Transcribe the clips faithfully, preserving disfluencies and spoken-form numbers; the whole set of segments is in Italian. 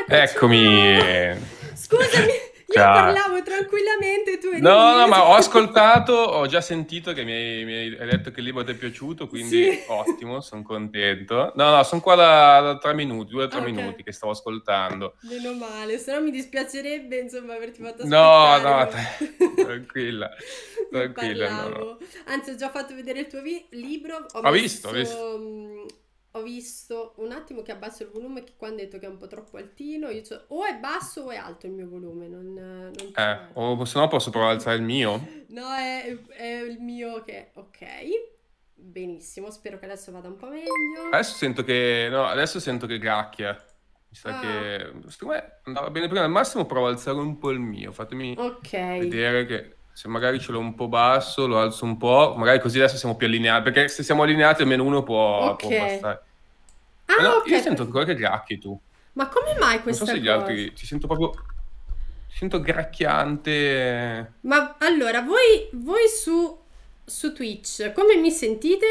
Eccoci, Eccomi. oh! Scusami, io Ciao. parlavo tranquillamente e tu eri No, no, lì. ma ho ascoltato, ho già sentito che mi hai, mi hai hai detto che il libro ti è piaciuto, Sì. quindi ottimo, son contento. No, no, son qua da, da tre minuti, due o tre Ah, ok. minuti che stavo ascoltando. Meno male, se no mi dispiacerebbe, insomma, averti fatto No, aspettare, no, ma tra- tranquilla, io tranquilla, no, no. parlavo. Anzi, ho già fatto vedere il tuo vi- libro, ho Ho visto, ho visto. messo... mm, ho visto un attimo che abbasso il volume, che qua hanno detto che è un po' troppo altino. Io c'ho- o è basso o è alto il mio volume, non, non Eh, c'è. o se no posso provare a alzare il mio. No, è, è il mio che... Ok, benissimo, spero che adesso vada un po' meglio. Adesso sento che, no, adesso sento che gracchia. Mi sa Ah, che, secondo me andava bene prima. Al massimo provo ad alzare un po' il mio. Fatemi ok. vedere che se magari ce l'ho un po' basso, lo alzo un po'. Magari così adesso siamo più allineati. Perché se siamo allineati almeno uno può, Ok. può bastare. Ma Ah, no, io ok, sento ancora perfetto. che gracchi tu. Ma come mai Non so questa se gli cosa? altri... Ti sento proprio... Ti sento gracchiante. Ma allora, voi, voi su, su Twitch, come mi sentite?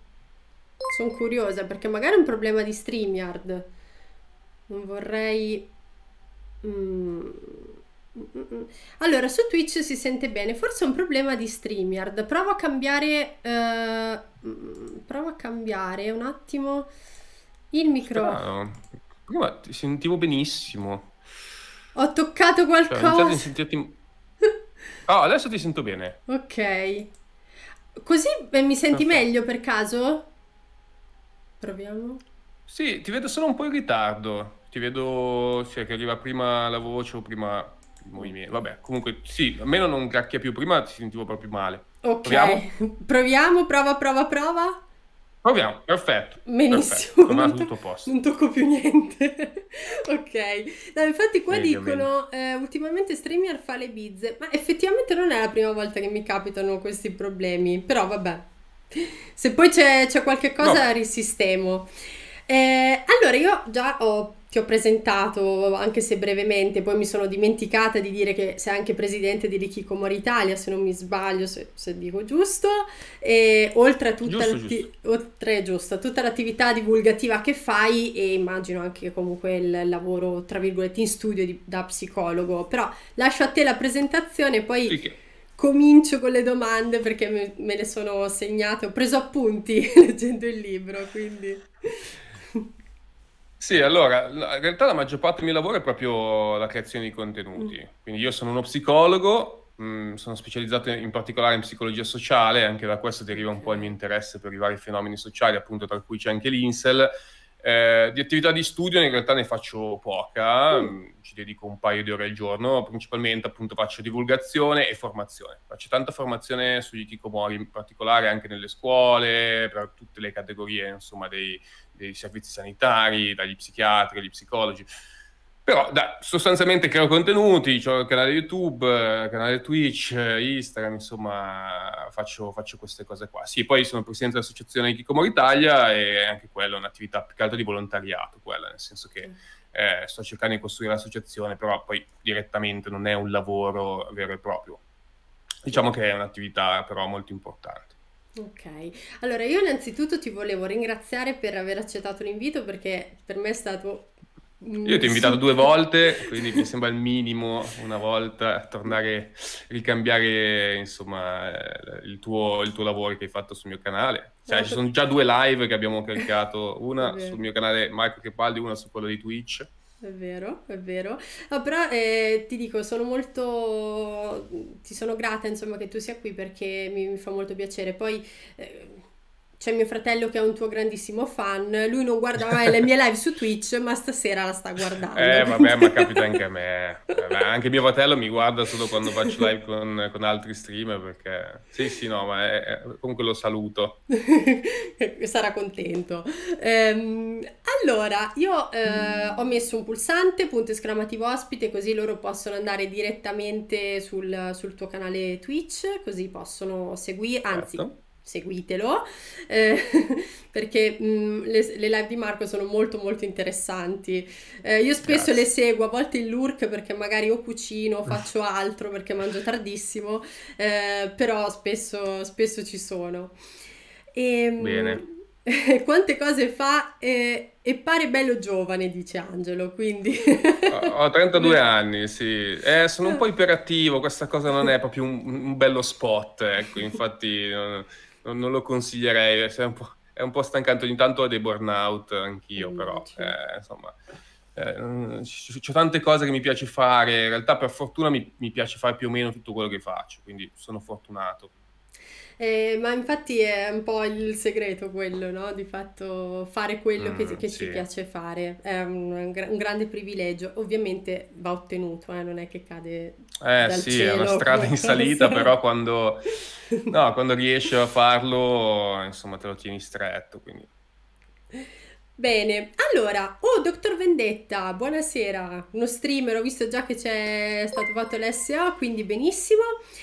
Sono curiosa perché magari è un problema di StreamYard. Non vorrei... mm, mm, mm, mm. Allora, su Twitch si sente bene, forse è un problema di StreamYard. Provo a cambiare... eh, mm, provo a cambiare un attimo il microfono. Strano. Prima ti sentivo benissimo. Ho toccato Cioè, ho iniziato a qualcosa. sentirti... Oh, adesso ti sento bene. Ok. Così eh, mi senti Perfetto. meglio per caso? Proviamo. Sì, ti vedo solo un po' in ritardo. Ti vedo, cioè, che arriva prima la voce o prima il movimento. Ok. Vabbè, comunque, sì, almeno non gracchia più. Prima ti sentivo proprio male. Ok, Proviamo? proviamo, prova, prova, prova. Proviamo, perfetto, perfetto. Benissimo, Non ha non, to- tutto a posto. non tocco più niente. Ok, no, infatti qua Meglio, meglio. dicono eh, ultimamente StreamYard fa le bizze, ma effettivamente non è la prima volta che mi capitano questi problemi, però vabbè, se poi c'è c'è qualche cosa Vabbè, risistemo. Eh, allora, io già ho- ti ho presentato, anche se brevemente, poi mi sono dimenticata di dire che sei anche presidente di Rikikomori Italia, se non mi sbaglio, se, se dico giusto, e oltre a tutta giusto, giusto. l'atti- oltre, giusto, a tutta l'attività divulgativa che fai e immagino anche comunque il lavoro, tra virgolette, in studio di- da psicologo, però lascio a te la presentazione, Sì poi che... comincio con le domande perché me, me le sono segnate, ho preso appunti leggendo il libro, quindi... Sì, allora, la- in realtà la maggior parte del mio lavoro è proprio la creazione di Mm, contenuti. Quindi io sono uno psicologo, mh, sono specializzato in particolare in psicologia sociale, anche da questo deriva un ok, po' il mio interesse per i vari fenomeni sociali, appunto tra cui c'è anche l'Insel. Eh, di attività di studio in realtà ne faccio poca, mm, mh, ci dedico un paio di ore al giorno, principalmente appunto faccio divulgazione e formazione. Faccio tanta formazione sugli hikikomori, in particolare anche nelle scuole, per tutte le categorie, insomma, dei dei servizi sanitari, dagli psichiatri agli psicologi. Però da, sostanzialmente creo contenuti, ho il canale YouTube, eh, canale Twitch, eh, Instagram, insomma, faccio, faccio queste cose qua. Sì, poi sono presidente dell'associazione Hikikomori Italia e anche quella è un'attività più che altro di volontariato, quella, nel senso che eh, sto cercando di costruire l'associazione, però poi direttamente non è un lavoro vero e proprio. Diciamo che è un'attività però molto importante. ok. Allora io innanzitutto ti volevo ringraziare per aver accettato l'invito perché per me è stato Io un ti ho invitato due super... volte, quindi mi sembra il minimo una volta tornare, ricambiare insomma eh, il tuo, il tuo lavoro che hai fatto sul mio canale. Cioè, No, ci per- sono già due live che abbiamo caricato, È una sul vero. mio canale Marco Crepaldi, una su quello di Twitch. È vero, è vero. No, però eh, ti dico, sono molto... ti sono grata, insomma, che tu sia qui perché mi, mi fa molto piacere. Poi eh, c'è mio fratello che è un tuo grandissimo fan. Lui non guarda mai le mie live su Twitch, ma stasera la sta guardando. Eh, Quindi... vabbè, ma capita anche a me. Vabbè, anche mio fratello mi guarda solo quando faccio live con, con altri streamer, perché... Sì, sì, no, ma è- è- comunque lo saluto. Sarà contento. Ehm, allora, io eh, ho messo un pulsante, punto esclamativo ospite, così loro possono andare direttamente sul, sul tuo canale Twitch, così possono seguire, anzi, Certo. seguitelo, eh, perché mh, le, le live di Marco sono molto molto interessanti. Eh, io spesso le Grazie. seguo, a volte in lurk perché magari o cucino o faccio altro perché mangio tardissimo, eh, però spesso, spesso ci sono. E, Bene. quante cose fa e, e pare bello giovane, dice Angelo, quindi... Ho ho trentadue anni, sì. Eh, sono un po' iperattivo, questa cosa non è proprio un, un bello spot, ecco, infatti non, non- non lo consiglierei, è un po', è un po' stancante, ogni tanto ho dei burnout anch'io, però, Immagino. eh, insomma, eh, mm, c- c'ho tante cose che mi piace fare, in realtà per fortuna mi, mi piace fare più o meno tutto quello che faccio, quindi sono fortunato. Eh, ma infatti è un po' il segreto quello, no? Di fatto fare quello che, Mm, che ci sì. piace fare. È un, un gra- un grande privilegio. Ovviamente va ottenuto, eh, non è che cade Eh dal sì, è una cielo strada come in salita, cosa. però quando, no, quando riesci a farlo, insomma, te lo tieni stretto, quindi... Bene, allora, oh, Dottor Vendetta, buonasera, uno streamer, ho visto già che c'è stato fatto l'S A, quindi benissimo.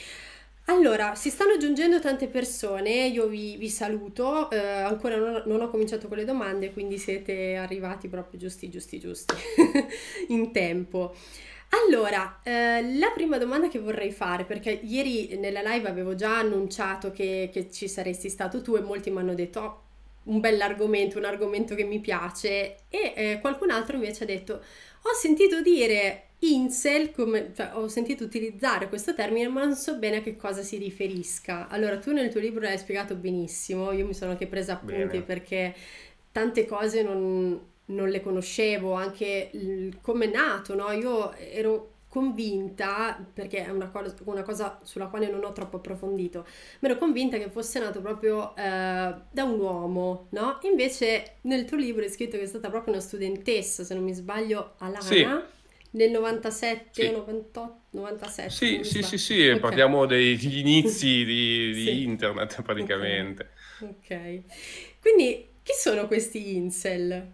Allora, si stanno aggiungendo tante persone, io vi, vi saluto, eh, ancora non, non ho cominciato con le domande, quindi siete arrivati proprio giusti, giusti, giusti, in tempo. Allora, eh, la prima domanda che vorrei fare, perché ieri nella live avevo già annunciato che, che ci saresti stato tu e molti mi hanno detto, "Oh, un bell'argomento, un argomento che mi piace", e eh, qualcun altro invece ha detto, ho sentito dire incel, come, cioè, ho sentito utilizzare questo termine, ma non so bene a che cosa si riferisca. Allora, tu nel tuo libro l'hai spiegato benissimo, io mi sono anche presa appunti Bene. perché tante cose non, non le conoscevo, anche il- come è nato, no? Io ero convinta, perché è una cosa, una cosa sulla quale non ho troppo approfondito, ma ero convinta che fosse nato proprio eh, da un uomo, no? Invece nel tuo libro è scritto che è stata proprio una studentessa, se non mi sbaglio, Sì, Alana, nel novantasette o sì. novantotto, novantasette se Sì, non mi sì, sbaglio. sì, sì, Ok. parliamo degli inizi di, di Sì, internet ok, praticamente. ok. Quindi chi sono questi incel?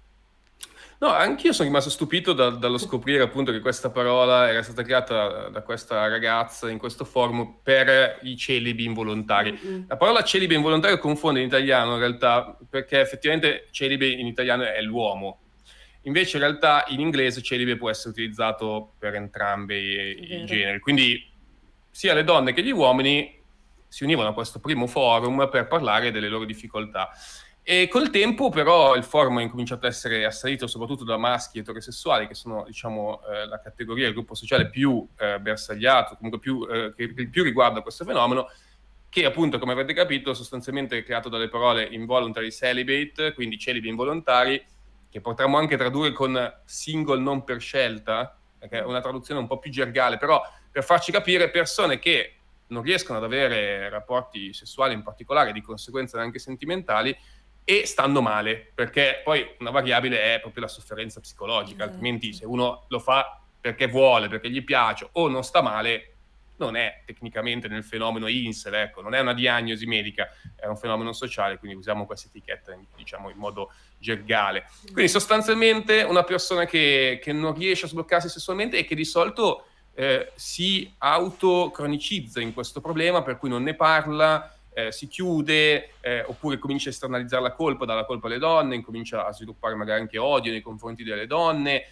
No, anch'io sono rimasto stupito da- dallo scoprire appunto che questa parola era stata creata da questa ragazza in questo forum per i celibi involontari. Mm-mm. La parola celibe involontario confonde in italiano in realtà, perché effettivamente celibe in italiano è l'uomo. Invece in realtà in inglese celibe può essere utilizzato per entrambi È i, i vero. generi. Quindi sia le donne che gli uomini si univano a questo primo forum per parlare delle loro difficoltà. E col tempo però il forum ha incominciato a essere assalito soprattutto da maschi eterosessuali, che sono diciamo eh, la categoria, il gruppo sociale più eh, bersagliato, comunque più, eh, che, che più riguarda questo fenomeno, che appunto, come avete capito, sostanzialmente è creato dalle parole involuntary celibate, quindi celibi involontari, che potremmo anche tradurre con single non per scelta, perché è una traduzione un po' più gergale, però per farci capire persone che non riescono ad avere rapporti sessuali in particolare, di conseguenza anche sentimentali, e stanno male, perché poi una variabile è proprio la sofferenza psicologica, altrimenti Esatto. se uno lo fa perché vuole, perché gli piace o non sta male, non è tecnicamente nel fenomeno incel, ecco, non è una diagnosi medica, è un fenomeno sociale, quindi usiamo questa etichetta diciamo in modo gergale. Quindi Esatto. sostanzialmente una persona che, che non riesce a sbloccarsi sessualmente e che di solito eh, si autocronicizza in questo problema, per cui non ne parla, eh, si chiude, eh, oppure comincia a esternalizzare la colpa, dalla colpa alle donne, incomincia a sviluppare magari anche odio nei confronti delle donne,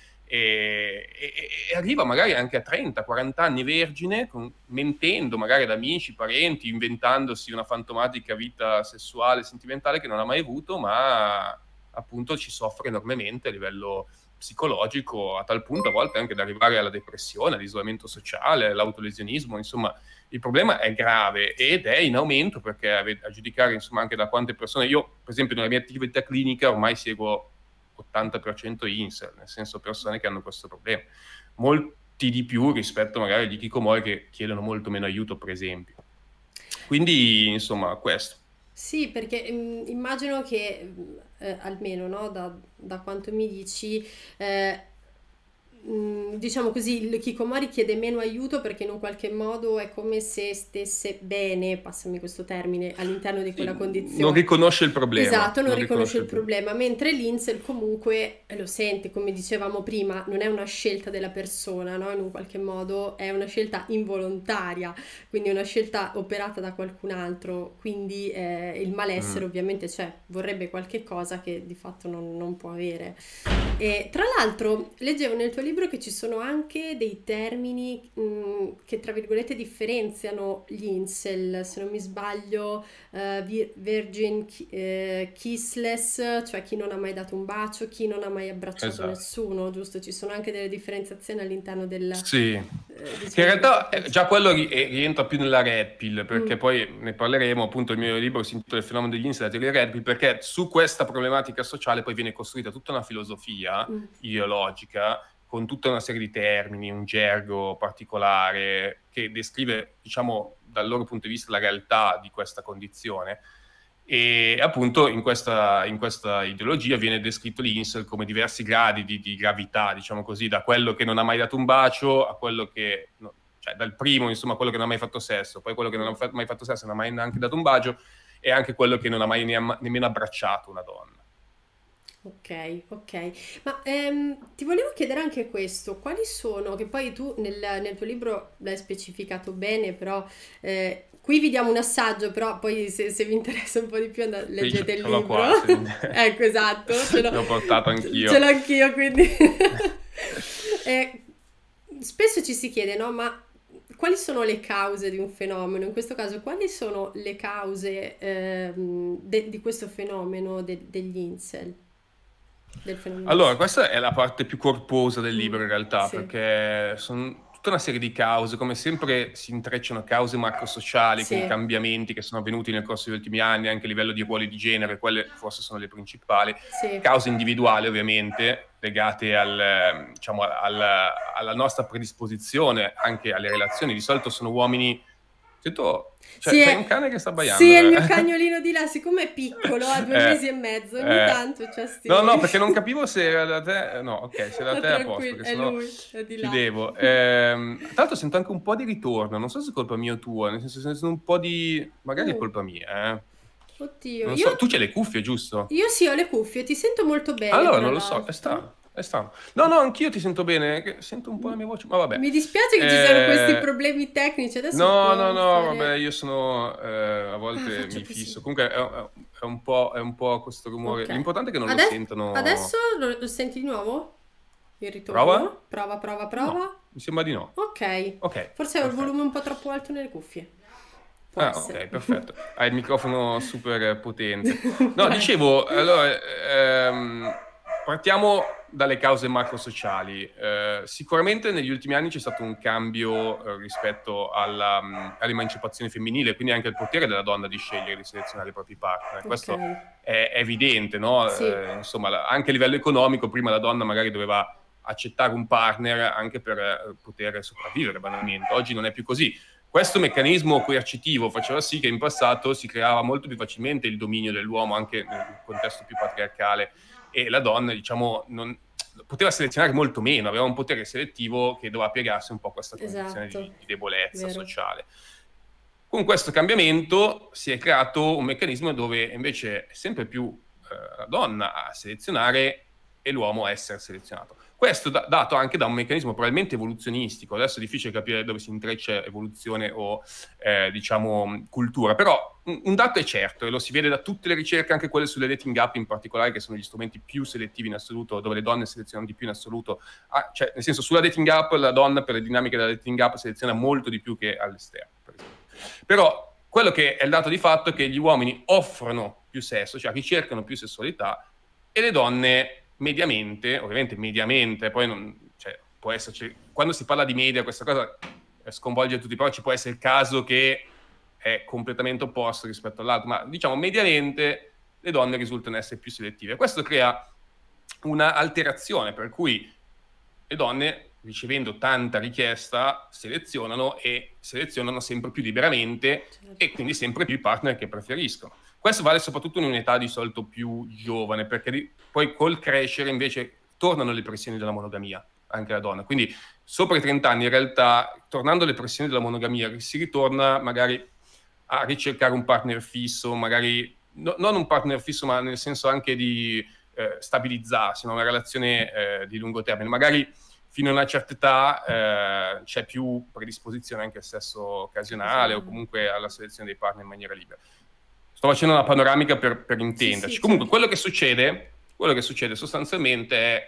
e, e, e arriva magari anche a trenta quaranta anni vergine, con, mentendo magari ad amici, parenti, inventandosi una fantomatica vita sessuale, sentimentale che non ha mai avuto, ma appunto ci soffre enormemente a livello psicologico, a tal punto a volte anche da arrivare alla depressione, all'isolamento sociale, all'autolesionismo, insomma il problema è grave ed è in aumento, perché a giudicare insomma anche da quante persone, io per esempio nella mia attività clinica ormai seguo ottanta per cento incel, nel senso persone che hanno questo problema, molti di più rispetto magari agli hikikomori che chiedono molto meno aiuto per esempio. Quindi insomma questo. Sì, perché mm, immagino che, mm, eh, almeno, no, da, da quanto mi dici, eh, mm, diciamo così, il Kikomori chiede meno aiuto perché in un qualche modo è come se stesse bene, passami questo termine, all'interno di quella Sì, non condizione. riconosce il problema, Esatto, non non riconosce riconosce il il problema. problema, mentre l'Insel comunque lo sente, come dicevamo prima, non è una scelta della persona, no? In un qualche modo è una scelta involontaria, quindi una scelta operata da qualcun altro, quindi eh, il malessere Mm. ovviamente c'è, vorrebbe qualche cosa che di fatto non, non può avere. E tra l'altro leggevo nel tuo libro che ci sono anche dei termini mh, che tra virgolette differenziano gli incel, se non mi sbaglio, eh, vir- virgin ki- eh, kissless, cioè chi non ha mai dato un bacio, chi non ha mai abbracciato Esatto. nessuno, giusto? Ci sono anche delle differenziazioni all'interno del, Sì, eh, che in diciamo, questo realtà eh, già concetto. quello ri- eh, rientra più nella red pill, perché Mm, poi ne parleremo, appunto il mio libro si intitola Il fenomeno degli incel, la teoria red pill, perché su questa problematica sociale poi viene costruita tutta una filosofia mm, ideologica con tutta una serie di termini, un gergo particolare che descrive, diciamo, dal loro punto di vista la realtà di questa condizione. E appunto in questa, in questa ideologia viene descritto l'incel come diversi gradi di, di gravità, diciamo così, da quello che non ha mai dato un bacio a quello che, no, cioè dal primo, insomma, quello che non ha mai fatto sesso, poi quello che non ha mm. fa- mai fatto sesso e non ha mai neanche dato un bacio, e anche quello che non ha mai ne- nemmeno abbracciato una donna. Ok, ok. Ma ehm, ti volevo chiedere anche questo, quali sono, che poi tu nel, nel tuo libro l'hai specificato bene, però eh, qui vi diamo un assaggio, però poi se, se vi interessa un po' di più andate, Sì, ce, leggete il ce l'ho libro. qua, se- Ecco, esatto, ce l'ho l'ho portato ce ce anch'io. l'ho anch'io, quindi... Eh, spesso ci si chiede, no, ma quali sono le cause di un fenomeno? In questo caso, quali sono le cause ehm, de- di questo fenomeno de- degli incel? Del fenomeno Allora, incel. questa è la parte più corposa del Mm, libro in realtà, sì, perché sono tutta una serie di cause, come sempre si intrecciano cause macrosociali con sì, cambiamenti che sono avvenuti nel corso degli ultimi anni, anche a livello di ruoli di genere, quelle forse sono le principali, sì, cause individuali ovviamente, legate al, eh, diciamo, al- alla nostra predisposizione anche alle relazioni. Di solito sono uomini... Sento... C'è, sì, c'hai un è, cane che sta sì, abbaiando. è il eh? mio cagnolino di là, siccome è piccolo, ha due Eh, mesi e mezzo, ogni eh. tanto c'ha No, sti... no, perché non capivo se era da te. No, ok, se era da Ma te è a posto, tranquillo, perché è sennò lui, è di là. chiudevo. Ehm, tra l'altro sento anche un po' di ritorno, non so se è colpa mia o tua, nel senso sento un po' di... magari è Oh, colpa mia, eh. oddio, Non io, so, tu c'hai le cuffie, giusto? io sì ho le cuffie, ti sento molto bene, Allora, tra non lo so, è l'altro. strano, è strano. No, no, anch'io ti sento bene, che sento un po' la mia voce, ma vabbè. Mi dispiace che ci siano questi Eh, problemi tecnici, adesso No, no, provo a no, vabbè, fare... io sono, eh, a Ah, volte faccio mi così. fisso. Comunque è, è- è un po', è un po' questo rumore. Ok. L'importante è che non lo Ade- sentano. adesso lo, lo senti di nuovo? Il Prova? ritorno? Prova, prova, No, prova. mi sembra di no. Ok. Ok, Forse ho il volume perfetto. un po' troppo alto nelle cuffie. Può Ah, essere. ok, perfetto. Hai il microfono super potente. No, Vai. dicevo, allora, ehm, partiamo dalle cause macrosociali. Eh, sicuramente negli ultimi anni c'è stato un cambio eh, rispetto alla, mh, all'emancipazione femminile, quindi anche il potere della donna di scegliere, di selezionare i propri partner. Ok. Questo è, è evidente, no? Sì, Eh, insomma, la- anche a livello economico, prima la donna magari doveva accettare un partner anche per eh, poter sopravvivere banalmente. Oggi non è più così. Questo meccanismo coercitivo faceva sì che in passato si creava molto più facilmente il dominio dell'uomo anche nel contesto più patriarcale e la donna, diciamo, non, poteva selezionare molto meno, aveva un potere selettivo che doveva piegarsi un po' a questa condizione di, esatto. di debolezza Vero. sociale. Con questo cambiamento si è creato un meccanismo dove invece è sempre più eh, la donna a selezionare e l'uomo a essere selezionato. Questo da- dato anche da un meccanismo probabilmente evoluzionistico, adesso è difficile capire dove si intreccia evoluzione o eh, diciamo cultura, però un, un dato è certo e lo si vede da tutte le ricerche, anche quelle sulle dating app in particolare, che sono gli strumenti più selettivi in assoluto, dove le donne selezionano di più in assoluto, ah, cioè nel senso sulla dating app la donna per le dinamiche della dating app seleziona molto di più che all'esterno, per esempio. Però quello che è il dato di fatto è che gli uomini offrono più sesso, cioè ricercano più sessualità, e le donne mediamente, ovviamente mediamente, poi non, cioè, può esserci, quando si parla di media questa cosa sconvolge tutti, però ci può essere il caso che è completamente opposto rispetto all'altro, ma diciamo mediamente le donne risultano essere più selettive. Questo crea una alterazione per cui le donne, ricevendo tanta richiesta, selezionano e selezionano sempre più liberamente Certo. e quindi sempre più i partner che preferiscono. Questo vale soprattutto in un'età di solito più giovane, perché di, poi col crescere invece tornano le pressioni della monogamia, anche la donna. Quindi sopra i trenta anni in realtà, tornando alle pressioni della monogamia, si ritorna magari a ricercare un partner fisso, magari no, non un partner fisso, ma nel senso anche di eh, stabilizzarsi, no? Una relazione eh, di lungo termine. Magari fino a una certa età eh, c'è più predisposizione anche al sesso occasionale o comunque alla selezione dei partner in maniera libera. Sto facendo una panoramica per, per Sì, intenderci. sì, Comunque, certo. quello che succede, quello che succede sostanzialmente è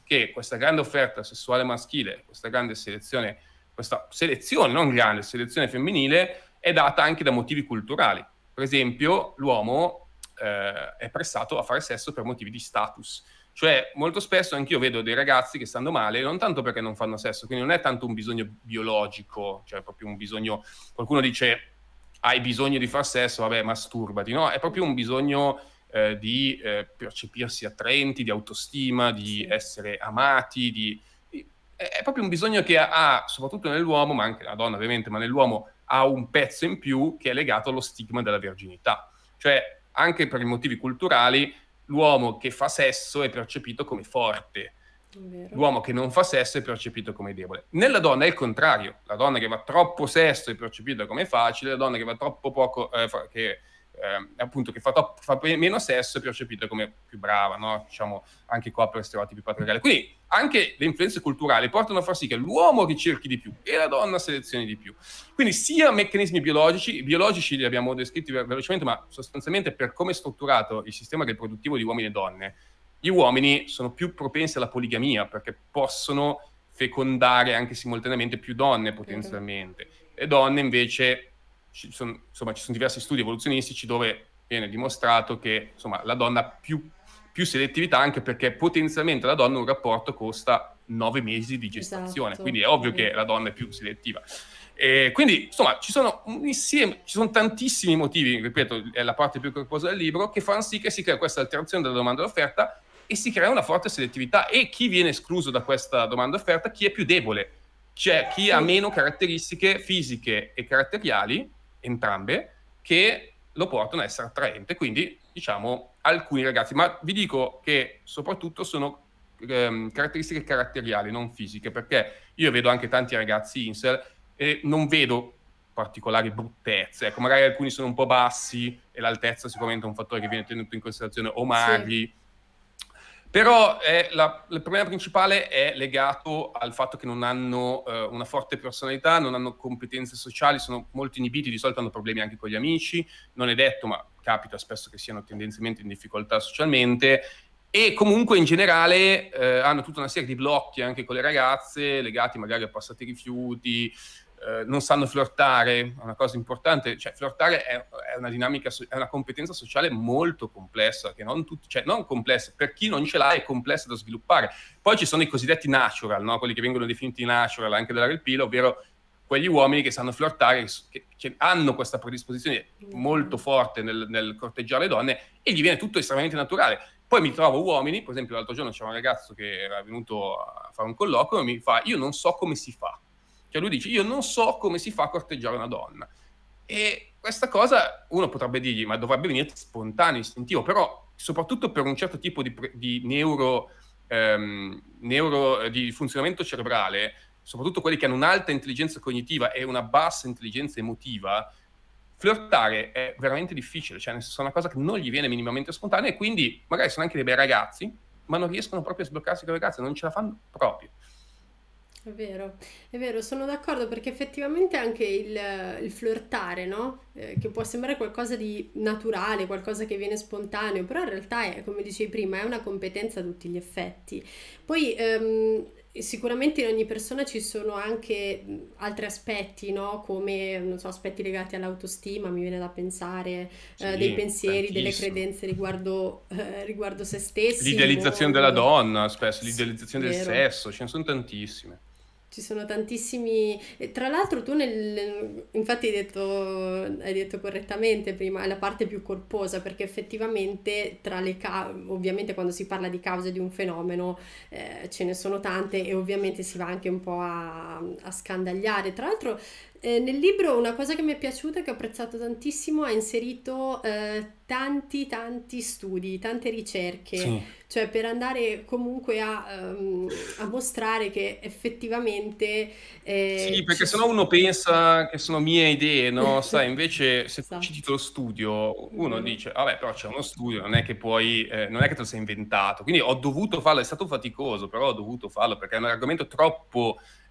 che questa grande offerta sessuale maschile, questa grande selezione, questa selezione, non grande, selezione femminile, è data anche da motivi culturali. Per esempio, l'uomo eh, è pressato a fare sesso per motivi di status. Cioè, molto spesso anch'io vedo dei ragazzi che stanno male, non tanto perché non fanno sesso, quindi non è tanto un bisogno biologico, cioè proprio un bisogno, qualcuno dice hai bisogno di far sesso, vabbè, masturbati, no? È proprio un bisogno eh, di eh, percepirsi attraenti, di autostima, di Sì. essere amati, di, di- è proprio un bisogno che ha, soprattutto nell'uomo, ma anche nella donna ovviamente, ma nell'uomo ha un pezzo in più che è legato allo stigma della verginità. Cioè, anche per i motivi culturali, l'uomo che fa sesso è percepito come forte, Vero. l'uomo che non fa sesso è percepito come debole. Nella donna è il contrario, la donna che va troppo sesso è percepita come facile, la donna che va troppo poco, eh, fa, che, eh, appunto, che fa, troppo, fa meno sesso è percepita come più brava, no? Diciamo anche qua per stereotipi patriarcali. Quindi anche le influenze culturali portano a far sì che l'uomo ricerchi di più e la donna selezioni di più. Quindi sia meccanismi biologici, biologici li abbiamo descritti ve- velocemente, ma sostanzialmente per come è strutturato il sistema riproduttivo di uomini e donne, gli uomini sono più propensi alla poligamia perché possono fecondare anche simultaneamente più donne potenzialmente. Le donne invece, ci sono, insomma, ci sono diversi studi evoluzionistici dove viene dimostrato che insomma, la donna ha più, più selettività anche perché potenzialmente alla donna un rapporto costa nove mesi di gestazione, Esatto. quindi è ovvio che la donna è più selettiva. E quindi, insomma, ci sono un insieme, ci sono tantissimi motivi, ripeto, è la parte più corposa del libro, che fanno sì che si crea questa alterazione della domanda e dell'offerta e si crea una forte selettività. E chi viene escluso da questa domanda e offerta? Chi è più debole, cioè chi Sì. ha meno caratteristiche fisiche e caratteriali, entrambe, che lo portano a essere attraente. Quindi, diciamo, alcuni ragazzi, ma vi dico che soprattutto sono ehm, caratteristiche caratteriali, non fisiche, perché io vedo anche tanti ragazzi incel e non vedo particolari bruttezze. Ecco, magari alcuni sono un po' bassi e l'altezza sicuramente è un fattore che viene tenuto in considerazione, o magri. Sì. Però eh, la, il problema principale è legato al fatto che non hanno eh, una forte personalità, non hanno competenze sociali, sono molto inibiti, di solito hanno problemi anche con gli amici, non è detto, ma capita spesso che siano tendenzialmente in difficoltà socialmente, e comunque in generale eh, hanno tutta una serie di blocchi anche con le ragazze, legati magari a passati rifiuti, eh, non sanno flirtare, è una cosa importante, cioè flirtare è, è una dinamica, è una competenza sociale molto complessa, che non tutti, cioè non complessa, per chi non ce l'ha è complessa da sviluppare. Poi ci sono i cosiddetti natural, no? Quelli che vengono definiti natural anche dalla Red Pill, ovvero quegli uomini che sanno flirtare, che, che hanno questa predisposizione molto forte nel, nel corteggiare le donne e gli viene tutto estremamente naturale. Poi mi trovo uomini, per esempio l'altro giorno c'era un ragazzo che era venuto a fare un colloquio e mi fa: io non so come si fa. Cioè lui dice: io non so come si fa a corteggiare una donna. E questa cosa uno potrebbe dirgli, ma dovrebbe venire spontaneo, istintivo, però soprattutto per un certo tipo di, di neuro, ehm, neuro di funzionamento cerebrale, soprattutto quelli che hanno un'alta intelligenza cognitiva e una bassa intelligenza emotiva, flirtare è veramente difficile, cioè nel senso è una cosa che non gli viene minimamente spontanea, e quindi magari sono anche dei bei ragazzi, ma non riescono proprio a sbloccarsi con le ragazze, non ce la fanno proprio. È vero, è vero, sono d'accordo perché effettivamente anche il, il flirtare, no? Eh, che può sembrare qualcosa di naturale, qualcosa che viene spontaneo, però in realtà è, come dicevi prima, è una competenza a tutti gli effetti. Poi ehm, sicuramente in ogni persona ci sono anche mh, altri aspetti, no? Come, non so, aspetti legati all'autostima, mi viene da pensare, eh, dei Sì, pensieri, delle tantissimo. credenze riguardo, eh, riguardo se stessi, il L'idealizzazione della mondo. donna, spesso, Sì, l'idealizzazione del vero. sesso, ce ne sono tantissime. Ci sono tantissimi, e tra l'altro tu nel, infatti hai detto, hai detto correttamente prima, è la parte più corposa perché effettivamente tra le ca- ovviamente quando si parla di cause di un fenomeno eh, ce ne sono tante e ovviamente si va anche un po' a, a scandagliare. Tra l'altro eh, nel libro una cosa che mi è piaciuta e che ho apprezzato tantissimo ha inserito eh, tanti tanti studi, tante ricerche, Sì. cioè per andare comunque a, um, a mostrare che effettivamente eh, Sì, perché ci sennò so- uno pensa che sono mie idee, no? Sai, invece se tu Esatto, citi lo studio, uno vero. dice, vabbè, però c'è uno studio, non è che puoi, eh, non è che te lo sei inventato. Quindi ho dovuto farlo, è stato faticoso, però ho dovuto farlo perché è un argomento troppo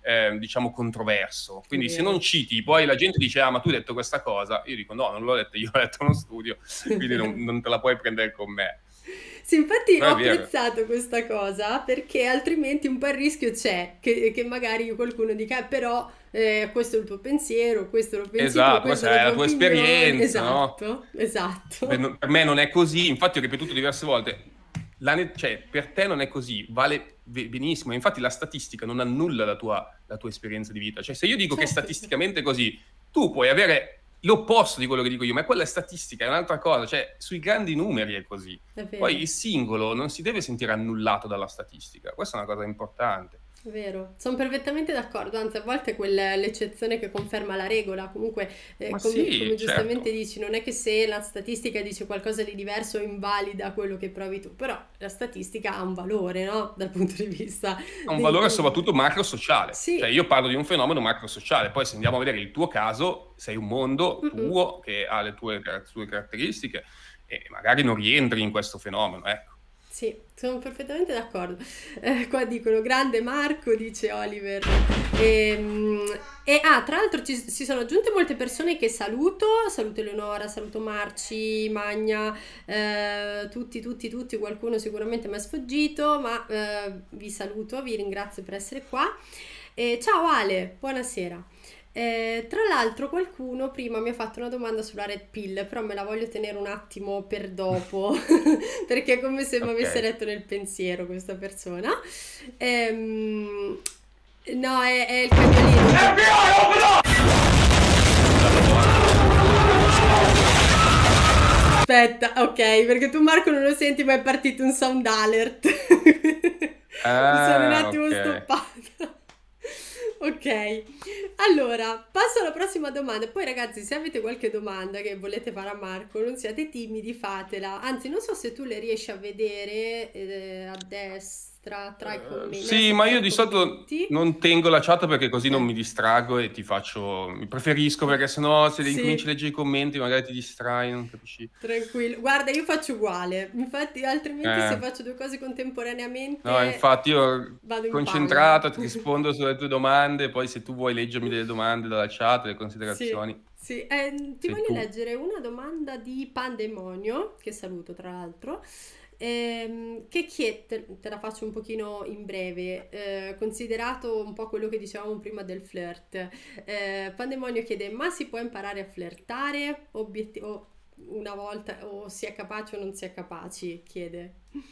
eh, diciamo, controverso. Quindi se Vero. non citi, poi la gente dice, ah, ma tu hai detto questa cosa, io dico, no, non l'ho detto io, l'ho letto uno studio, quindi non, non te la puoi prendere con me. Sì, infatti Ma ho è vero. apprezzato questa cosa perché altrimenti un po' il rischio c'è che, che magari qualcuno dica, "Eh, però eh, questo è il tuo pensiero, questo lo pensi tu, Esatto, questa questa è è la la tua tua opinione." esperienza, no? Esatto, Per, esatto. non- per me non è così, infatti ho ripetuto diverse volte, la ne- cioè, per te non è così, vale be- benissimo, infatti la statistica non annulla la tua, la tua esperienza di vita, cioè se io dico che Certo, certo. statisticamente è così, tu puoi avere l'opposto di quello che dico io, ma quella è statistica, è un'altra cosa, cioè sui grandi numeri è così. È Poi vero. il singolo non si deve sentire annullato dalla statistica, questa è una cosa importante. Vero, sono perfettamente d'accordo, anzi a volte è quella l'eccezione che conferma la regola, comunque eh, Ma come, come sì, giustamente certo, dici, non è che se la statistica dice qualcosa di diverso invalida quello che provi tu, però la statistica ha un valore, no? Dal punto di vista ha un dei valore numeri. soprattutto macro-sociale. Cioè Sì, io parlo di un fenomeno macro-sociale, poi se andiamo a vedere il tuo caso, sei un mondo mm-mm. tuo che ha le tue car- sue caratteristiche e magari non rientri in questo fenomeno, ecco. Sì, sono perfettamente d'accordo. Eh, qua dicono grande Marco, dice Oliver. Ehm, E, ah, tra l'altro ci, si sono aggiunte molte persone che saluto. Saluto Eleonora, saluto Marci, Magna, eh, tutti, tutti, tutti. Qualcuno sicuramente mi è sfuggito, ma eh, vi saluto, vi ringrazio per essere qua. E ciao Ale, buonasera. Eh, tra l'altro qualcuno prima mi ha fatto una domanda sulla Red Pill, però me la voglio tenere un attimo per dopo, perché è come se mi avesse Ok. letto nel pensiero questa persona. Ehm, no, è, è il cagnolino. Aspetta, ok, perché tu Marco non lo senti, ma è partito un sound alert. Mi sono un Ah, attimo ok. stoppata. Ok, allora passo alla prossima domanda. Poi, ragazzi, se avete qualche domanda che volete fare a Marco, non siate timidi, fatela. Anzi, non so se tu le riesci a vedere eh, a destra tra i Eh, commenti, nella sì, ma io sezione di solito commenti. non tengo la chat perché così non Ok, mi distraggo e ti faccio... Mi preferisco perché sennò se incominci a sì. leggere i commenti magari ti distrai, non capisci. Tranquillo, guarda, io faccio uguale, infatti, altrimenti se Eh. faccio due cose No, contemporaneamente infatti io vado in palla. concentrato ti rispondo sulle tue domande, poi se tu vuoi leggermi delle domande dalla chat, le Sì, considerazioni, sì. Eh, ti sei voglio tu. leggere una domanda di Pandemonio, che saluto tra l'altro, ehm, che chiede, te, te la faccio un pochino in breve, eh, considerato un po' quello che dicevamo prima del flirt. Eh, Pandemonio chiede, ma si può imparare a flirtare? Obiet- o una volta, o si è capaci o non si è capaci? Chiede.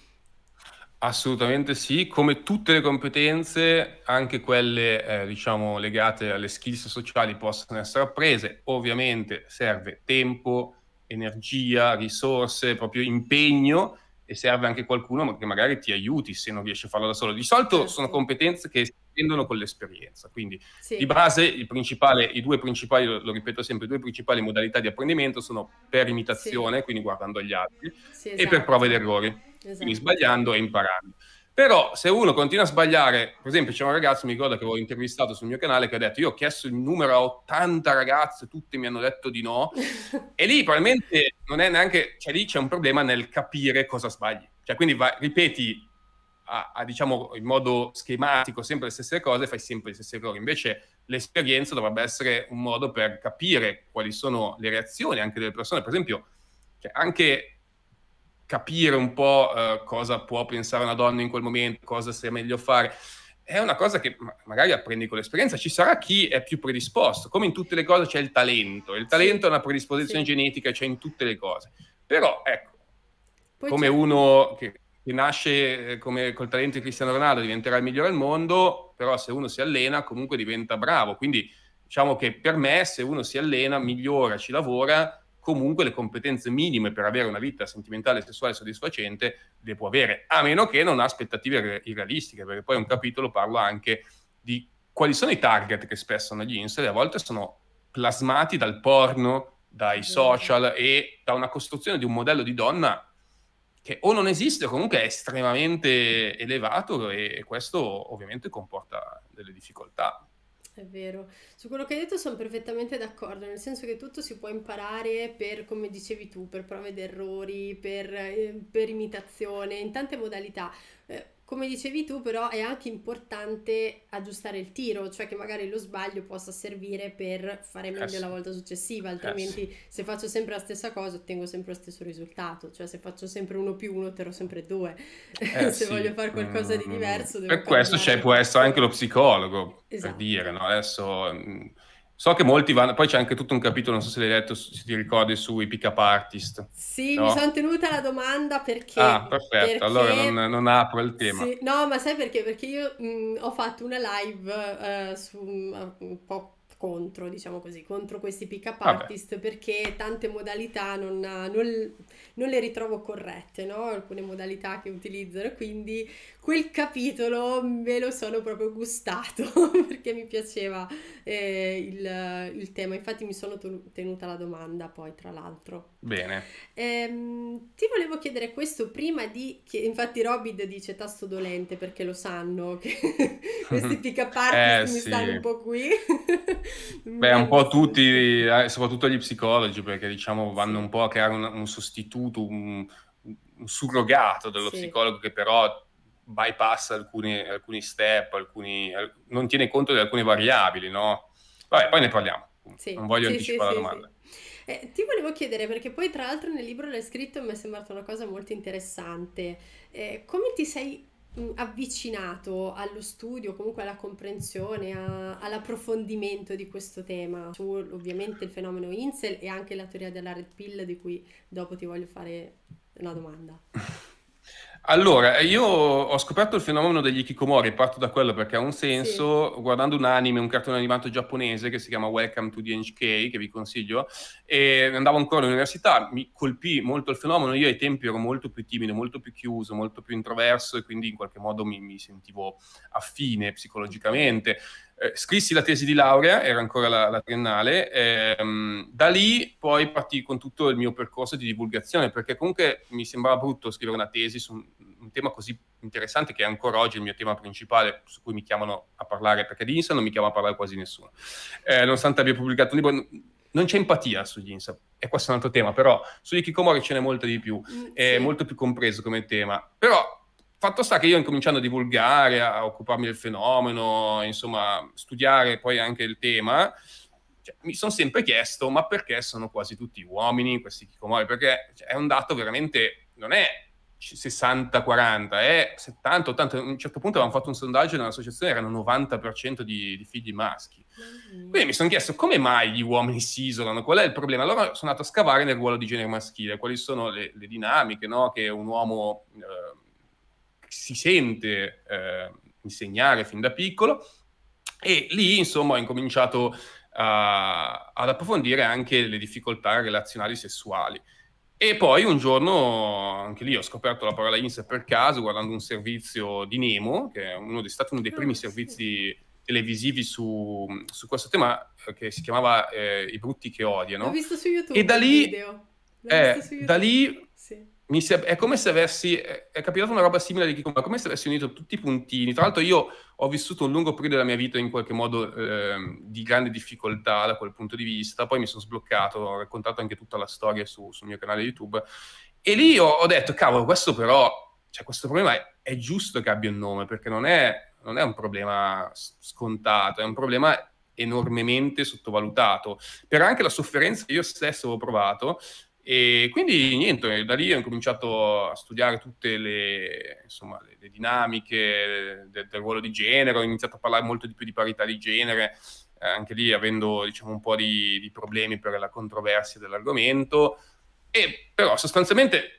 Assolutamente sì, come tutte le competenze, anche quelle eh, diciamo legate alle skills sociali possono essere apprese. Ovviamente serve tempo, energia, risorse, proprio impegno e serve anche qualcuno che magari ti aiuti se non riesci a farlo da solo. Di solito sono Certo, competenze che si aprendono con l'esperienza, quindi di sì, base il principale, i due principali, lo, lo ripeto sempre, i due principali modalità di apprendimento sono per sì, imitazione, quindi guardando gli altri, sì, e per prova ed esatto, errori, quindi esatto. sbagliando e imparando. Però se uno continua a sbagliare, per esempio c'è un ragazzo, mi ricordo che avevo intervistato sul mio canale, che ha detto io ho chiesto il numero a ottanta ragazze, tutte mi hanno detto di no, e lì probabilmente non è neanche, cioè lì c'è un problema nel capire cosa sbagli. Cioè quindi va, ripeti a, a, diciamo in modo schematico sempre le stesse cose, fai sempre gli stessi errori. Invece l'esperienza dovrebbe essere un modo per capire quali sono le reazioni anche delle persone. Per esempio, cioè, anche capire un po' eh, cosa può pensare una donna in quel momento, cosa sia meglio fare. È una cosa che ma- magari apprendi con l'esperienza. Ci sarà chi è più predisposto. Come in tutte le cose c'è il talento. Il talento Sì, è una predisposizione sì. genetica, c'è in tutte le cose. Però, ecco, Poi come c'è... uno che, che nasce eh, come col talento di Cristiano Ronaldo diventerà il migliore al mondo, però se uno si allena comunque diventa bravo. Quindi diciamo che per me se uno si allena, migliora, ci lavora, comunque le competenze minime per avere una vita sentimentale e sessuale soddisfacente le può avere, a meno che non ha aspettative irrealistiche, perché poi un capitolo parla anche di quali sono i target che spesso hanno gli incel e a volte sono plasmati dal porno, dai Vero. social e da una costruzione di un modello di donna che o non esiste o comunque è estremamente elevato e questo ovviamente comporta delle difficoltà. È vero, su quello che hai detto sono perfettamente d'accordo, nel senso che tutto si può imparare per, come dicevi tu, per prove ed errori, per, eh, per imitazione, in tante modalità. Eh, come dicevi tu, però è anche importante aggiustare il tiro, cioè che magari lo sbaglio possa servire per fare Eh meglio la sì, volta successiva, eh sì. altrimenti se faccio sempre la stessa cosa ottengo sempre lo stesso risultato, cioè se faccio sempre uno più uno otterrò sempre due. Eh Se sì, voglio fare qualcosa di mm, diverso devo per questo cambiare c'è, il può essere anche passo. lo psicologo, per dire, Esatto. no? Adesso mm, so che molti vanno, poi c'è anche tutto un capitolo, non so se l'hai letto, se ti ricordi, sui pick-up artist, Sì, mi sono no? tenuta la domanda Ah, perché, perfetto, allora non, perché, non apro il tema. sì, no, ma sai perché? Perché io mh, ho fatto una live eh, su un, un po' contro, diciamo così, contro questi pick-up Vabbè, artist perché tante modalità non, non- non le ritrovo corrette, no? Alcune modalità che utilizzano, quindi quel capitolo me lo sono proprio gustato perché mi piaceva eh, il, il tema. Infatti mi sono tenu- tenuta la domanda poi, tra l'altro. bene. Ehm, ti volevo chiedere questo prima di... che- infatti Robid dice tasto dolente perché lo sanno che questi pick-up artist Eh mi stanno un sì, po' qui. beh, un Beh, po' sì, tutti, sì. eh, soprattutto gli psicologi, perché diciamo vanno un Sì, po' a creare un, un sostituto, un, un surrogato dello sì, psicologo che però bypassa alcuni, alcuni step, alcuni, al- non tiene conto di alcune variabili, no? Vabbè, poi ne parliamo. Non sì, voglio sì, sì, anticipare la sì, sì. domanda. Eh, ti volevo chiedere, perché poi tra l'altro nel libro l'hai scritto e mi è sembrata una cosa molto interessante. Eh, come ti sei mh, avvicinato allo studio, comunque alla comprensione, a- all'approfondimento di questo tema, su ovviamente il fenomeno Incel e anche la teoria della Red Pill, di cui dopo ti voglio fare una domanda. Allora, io ho scoperto il fenomeno degli hikikomori, parto da quello perché ha un Sì, senso, guardando un anime, un cartone animato giapponese che si chiama Welcome to the N H K, che vi consiglio, e andavo ancora all'università, mi colpì molto il fenomeno, io ai tempi ero molto più timido, molto più chiuso, molto più introverso e quindi in qualche modo mi, mi sentivo affine ok. psicologicamente. Eh, scrissi la tesi di laurea, era ancora la, la triennale, ehm, da lì poi partì con tutto il mio percorso di divulgazione, perché comunque mi sembrava brutto scrivere una tesi su un, un tema così interessante che è ancora oggi il mio tema principale, su cui mi chiamano a parlare, perché di Insa non mi chiama a parlare quasi nessuno. Eh, nonostante abbia pubblicato un libro, non c'è empatia sugli Insa, e questo è un altro tema, però sugli Kikomori ce n'è molta di più, Mm, è sì. molto più compreso come tema, però fatto sta che io incominciando a divulgare, a occuparmi del fenomeno, insomma, studiare poi anche il tema, cioè, mi sono sempre chiesto, ma perché sono quasi tutti uomini questi hikikomori? Perché cioè, è un dato veramente, non è sessanta quaranta, è settanta ottanta. A un certo punto avevamo fatto un sondaggio nell'associazione, erano novanta per cento di, di figli maschi. Mamma Quindi mia. mi sono chiesto come mai gli uomini si isolano, qual è il problema? Allora sono andato a scavare nel ruolo di genere maschile, quali sono le, le dinamiche, no? Che un uomo eh, si sente eh, insegnare fin da piccolo, e lì insomma ho incominciato a- ad approfondire anche le difficoltà relazionali sessuali. E poi un giorno, anche lì ho scoperto la parola INSEE per caso, guardando un servizio di Nemo, che è uno dei, stato uno dei primi Ah, sì. servizi televisivi su, su questo tema, eh, che si chiamava eh, I brutti che L'ho odiano. visto su E YouTube da il lì, video. L'ho visto su eh, da YouTube. lì Sì. mi si è, è come se avessi, è, è capitata una roba simile di Kikomori, come se avessi unito tutti i puntini. Tra l'altro io ho vissuto un lungo periodo della mia vita in qualche modo ehm, di grande difficoltà da quel punto di vista, poi mi sono sbloccato, ho raccontato anche tutta la storia su- sul mio canale YouTube, e lì ho, ho detto, cavolo, questo però, cioè questo problema è, è giusto che abbia un nome, perché non è, non è un problema s- scontato, è un problema enormemente sottovalutato, per anche la sofferenza che io stesso ho provato. E quindi niente, da lì ho incominciato a studiare tutte le, insomma, le, le dinamiche del, del ruolo di genere, ho iniziato a parlare molto di più di parità di genere, eh, anche lì avendo diciamo, un po' di, di problemi per la controversia dell'argomento, e però sostanzialmente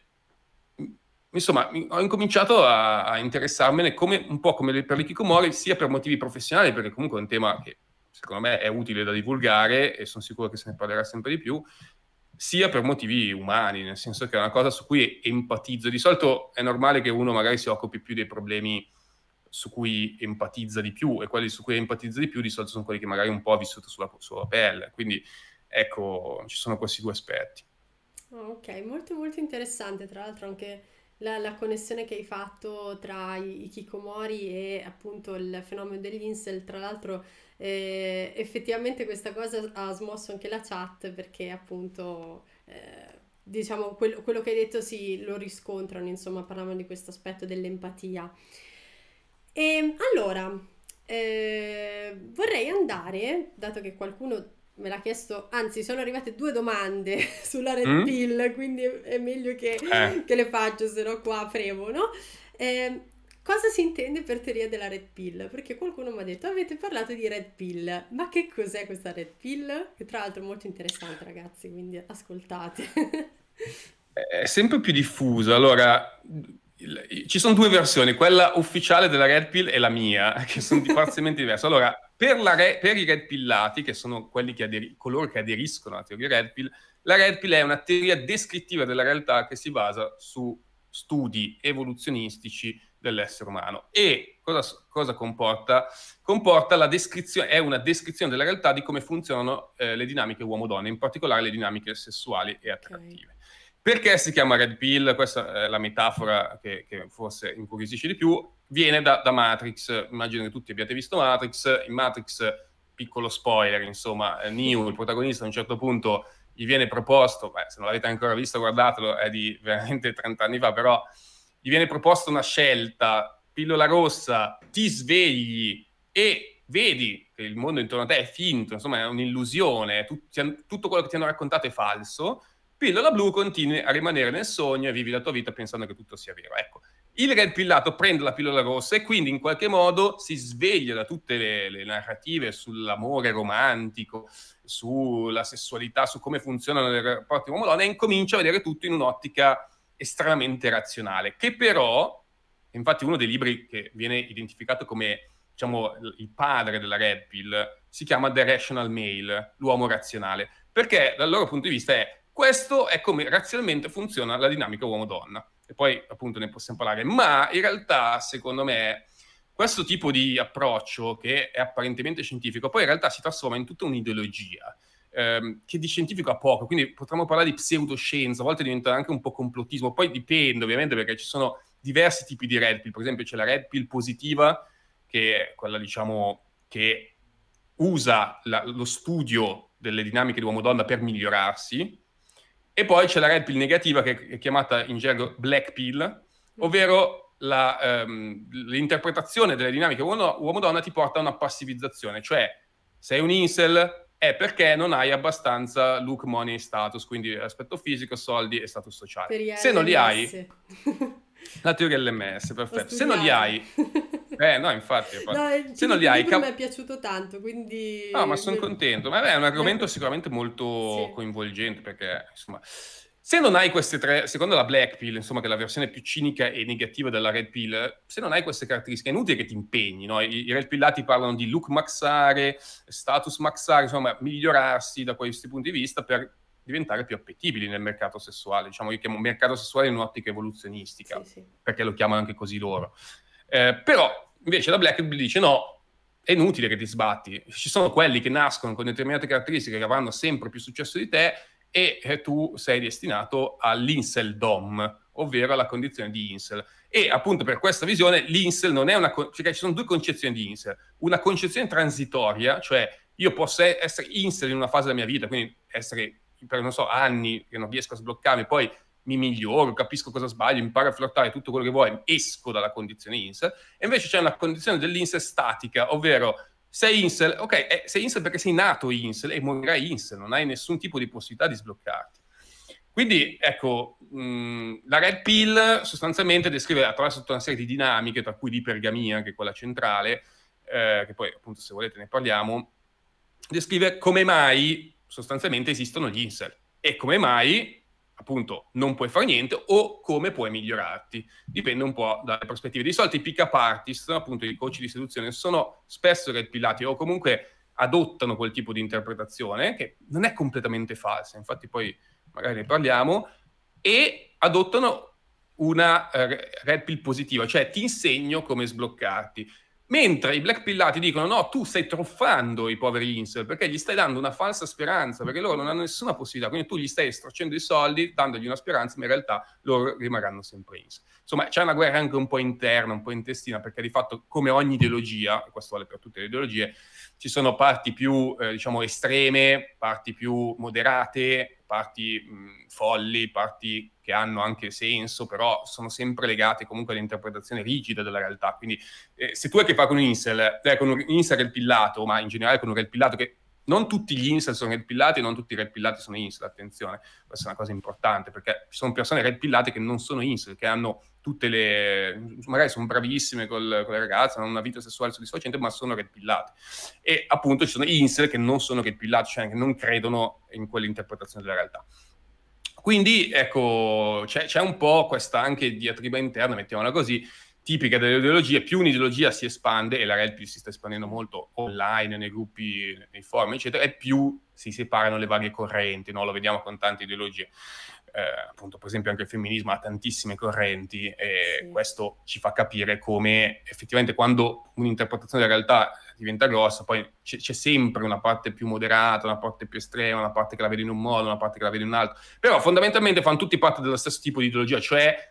insomma, ho incominciato a, a interessarmene come, un po' come per l'ikikomori, sia per motivi professionali, perché comunque è un tema che secondo me è utile da divulgare e sono sicuro che se ne parlerà sempre di più, sia per motivi umani, nel senso che è una cosa su cui empatizzo. Di solito è normale che uno magari si occupi più dei problemi su cui empatizza di più, e quelli su cui empatizza di più di solito sono quelli che magari un po' ha vissuto sulla, sulla pelle. Quindi ecco, ci sono questi due aspetti. Ah, ok, molto molto interessante. Tra l'altro anche la, la connessione che hai fatto tra i, i Kikomori e appunto il fenomeno degli incel. Tra l'altro eh, effettivamente questa cosa ha smosso anche la chat perché appunto eh, diciamo quello, quello che hai detto sì, lo riscontrano, insomma, parlavano di questo aspetto dell'empatia. E allora, eh, vorrei andare, dato che qualcuno me l'ha chiesto, anzi sono arrivate due domande sulla Red Mm? Pill, quindi è è meglio che, Eh. che le faccio, se no qua frevo, no? Eh, cosa si intende per teoria della Red Pill? Perché qualcuno mi ha detto, avete parlato di Red Pill, ma che cos'è questa Red Pill? Che tra l'altro è molto interessante, ragazzi, quindi ascoltate. È sempre più diffusa. Allora, il- ci sono due versioni, quella ufficiale della Red Pill e la mia, che sono di- parzialmente diverse. Allora, per, la re- per i Red Pillati, che sono quelli che aderi- coloro che aderiscono alla teoria Red Pill, la Red Pill è una teoria descrittiva della realtà che si basa su studi evoluzionistici dell'essere umano. E cosa, cosa comporta? Comporta la descrizione, è una descrizione della realtà di come funzionano eh, le dinamiche uomo-donna, in particolare le dinamiche sessuali e Ok. attrattive. Perché si chiama Red Pill? Questa è la metafora che, che forse incuriosisce di più. Viene da, da Matrix, immagino che tutti abbiate visto Matrix. In Matrix, piccolo spoiler, insomma, eh, Neo, il protagonista, a un certo punto gli viene proposto, beh, se non l'avete ancora visto, guardatelo, è di veramente trenta anni fa, però gli viene proposta una scelta, pillola rossa, ti svegli e vedi che il mondo intorno a te è finto, insomma, è un'illusione, tut- tutto quello che ti hanno raccontato è falso. Pillola blu, continui a rimanere nel sogno e vivi la tua vita pensando che tutto sia vero. Ecco, il red pillato prende la pillola rossa e quindi in qualche modo si sveglia da tutte le, le narrative sull'amore romantico, sulla sessualità, su come funzionano i rapporti uomo-donna e incomincia a vedere tutto in un'ottica estremamente razionale, che però, infatti uno dei libri che viene identificato come, diciamo, il padre della red pill si chiama The Rational Male, l'uomo razionale, perché dal loro punto di vista è questo è come razionalmente funziona la dinamica uomo-donna. E poi appunto ne possiamo parlare. Ma in realtà, secondo me, questo tipo di approccio, che è apparentemente scientifico, poi in realtà si trasforma in tutta un'ideologia, ehm, che di scientifico ha poco. Quindi potremmo parlare di pseudoscienza, a volte diventa anche un po' complottismo. Poi dipende, ovviamente, perché ci sono diversi tipi di red pill. Per esempio c'è la red pill positiva, che è quella, diciamo, che usa la, lo studio delle dinamiche di uomo-donna per migliorarsi, e poi c'è la red pill negativa, che è chiamata in gergo black pill, ovvero la, ehm, l'interpretazione delle dinamiche uomo- uomo-donna ti porta a una passivizzazione, cioè sei un incel è perché non hai abbastanza look, money e status, quindi aspetto fisico, soldi e status sociale. Per gli Se non li L M S. hai, la teoria dell'M S, Ho perfetto. Se non li studiato. hai, eh no, infatti, infatti. No, eh, Se ti non dico, li il hai, libro mi cav- è piaciuto tanto, no, ma quindi sono mi- contento. Ma beh, è un argomento mi- sicuramente molto sì. coinvolgente perché, insomma, se non hai queste tre, secondo la Black Pill, insomma, che è la versione più cinica e negativa della Red Pill, se non hai queste caratteristiche, è inutile che ti impegni, no? I, i Red Pillati parlano di look maxare, status maxare, insomma, migliorarsi da questi punti di vista per diventare più appetibili nel mercato sessuale. Diciamo, io chiamo mercato sessuale in un'ottica Sì, evoluzionistica, sì. perché lo chiamano anche così loro. Eh, però, invece, la Black Pill dice no, è inutile che ti sbatti. Ci sono quelli che nascono con determinate caratteristiche che avranno sempre più successo di te e eh, tu sei destinato all'inseldom, ovvero alla condizione di incel. E appunto per questa visione l'incel non è una... Con- cioè, ci sono due concezioni di incel. Una concezione transitoria, cioè io posso essere incel in una fase della mia vita, quindi essere per, non so, anni che non riesco a sbloccarmi, poi mi miglioro, capisco cosa sbaglio, imparo a flirtare, tutto quello che vuoi, esco dalla condizione incel. E invece c'è una condizione dell'incel statica, ovvero sei incel, ok, eh, sei incel perché sei nato incel e morirai incel, non hai nessun tipo di possibilità di sbloccarti. Quindi, ecco, mh, la red pill sostanzialmente descrive attraverso tutta una serie di dinamiche, tra cui l'ipergamia, che è quella centrale, eh, che poi appunto se volete ne parliamo, descrive come mai sostanzialmente esistono gli incel e come mai appunto non puoi fare niente o come puoi migliorarti. Dipende un po' dalle prospettive. Di solito i pick-up artist, appunto i coach di seduzione, sono spesso red pillati o comunque adottano quel tipo di interpretazione che non è completamente falsa, infatti poi magari ne parliamo, e adottano una eh, red pill positiva, cioè ti insegno come sbloccarti. Mentre i black pillati dicono no, tu stai truffando i poveri incel perché gli stai dando una falsa speranza, perché loro non hanno nessuna possibilità, quindi tu gli stai estracendo i soldi, dandogli una speranza, ma in realtà loro rimarranno sempre incel. Insomma, c'è una guerra anche un po' interna, un po' intestina, perché di fatto, come ogni ideologia, e questo vale per tutte le ideologie, ci sono parti più, eh, diciamo, estreme, parti più moderate, parti mh, folli, parti che hanno anche senso, però sono sempre legate comunque all'interpretazione rigida della realtà. Quindi eh, se tu hai a che fare con un incel, eh, con un incel red pillato, ma in generale con un red pillato, che non tutti gli incel sono red pillati e non tutti i red pillati sono incel, attenzione, questa è una cosa importante, perché ci sono persone red pillate che non sono incel, che hanno tutte le... magari sono bravissime col, con le ragazze, hanno una vita sessuale soddisfacente, ma sono red pillate. E appunto ci sono incel che non sono red pillati, cioè che non credono in quell'interpretazione della realtà. Quindi, ecco, c'è, c'è un po' questa anche diatriba interna, mettiamola così, tipica delle ideologie. Più un'ideologia si espande, e la Red Pill si sta espandendo molto online, nei gruppi, nei forum, eccetera, e più si separano le varie correnti, no? Lo vediamo con tante ideologie. Eh, appunto, per esempio, anche il femminismo ha tantissime correnti, e sì. Questo ci fa capire come effettivamente quando un'interpretazione della realtà diventa grossa, poi c'è, c'è sempre una parte più moderata, una parte più estrema, una parte che la vede in un modo, una parte che la vede in un altro, però fondamentalmente fanno tutti parte dello stesso tipo di ideologia, cioè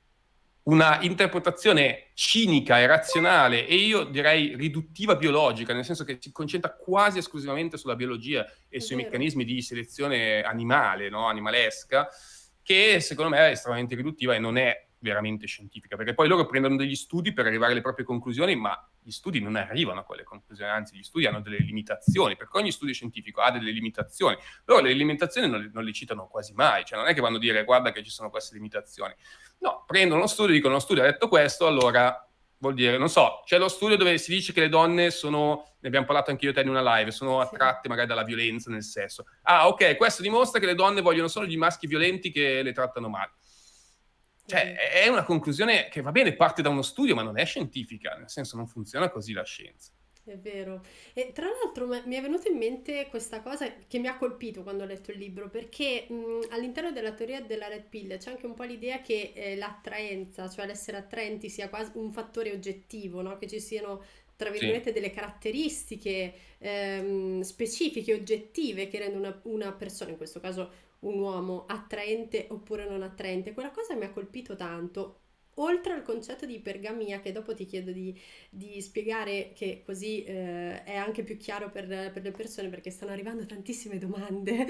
una interpretazione cinica e razionale, e io direi riduttiva biologica, nel senso che si concentra quasi esclusivamente sulla biologia e È sui vero. meccanismi di selezione animale, no? Animalesca, che secondo me è estremamente riduttiva e non è veramente scientifica, perché poi loro prendono degli studi per arrivare alle proprie conclusioni, ma gli studi non arrivano a quelle conclusioni, anzi gli studi hanno delle limitazioni, perché ogni studio scientifico ha delle limitazioni. Loro le limitazioni non le, non le citano quasi mai, cioè non è che vanno a dire guarda che ci sono queste limitazioni. No, prendono uno studio, dicono lo studio ha detto questo, allora vuol dire, non so, c'è lo studio dove si dice che le donne sono, ne abbiamo parlato anche io e te in una live, sono attratte sì. magari dalla violenza nel sesso. Ah, ok, questo dimostra che le donne vogliono solo gli maschi violenti che le trattano male. Cioè, è una conclusione che va bene, parte da uno studio, ma non è scientifica, nel senso non funziona così la scienza. È vero. E tra l'altro mi è venuta in mente questa cosa che mi ha colpito quando ho letto il libro, perché mh, all'interno della teoria della Red Pill c'è anche un po' l'idea che eh, l'attraenza, cioè l'essere attraenti, sia quasi un fattore oggettivo, no? Che ci siano, tra virgolette, sì. delle caratteristiche ehm, specifiche, oggettive, che rendono una, una persona, in questo caso un uomo, attraente oppure non attraente. Quella cosa mi ha colpito tanto. Oltre al concetto di ipergamia, che dopo ti chiedo di, di spiegare, che così eh, è anche più chiaro per, per le persone, perché stanno arrivando tantissime domande.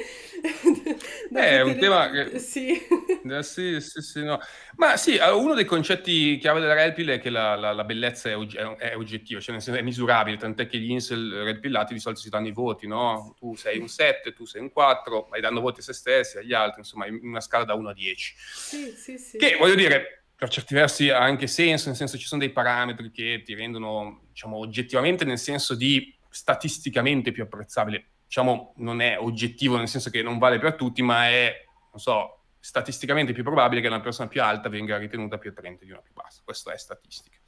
È un tema che... Sì. Eh, sì, sì, sì, no. Ma sì, uno dei concetti chiave della Red Pill è che la, la, la bellezza è, og- è oggettiva, cioè nel senso è misurabile, tant'è che gli incel red pillati di solito si danno i voti, no? Tu sei un sette, tu sei un quattro, ma danno voti a se stessi, agli altri, insomma, in una scala da uno a dieci. Sì, sì, sì. Che, voglio dire, per certi versi ha anche senso, nel senso ci sono dei parametri che ti rendono, diciamo, oggettivamente, nel senso di statisticamente più apprezzabile. Diciamo, non è oggettivo nel senso che non vale per tutti, ma è, non so, statisticamente più probabile che una persona più alta venga ritenuta più attraente di una più bassa. Questo è statistica.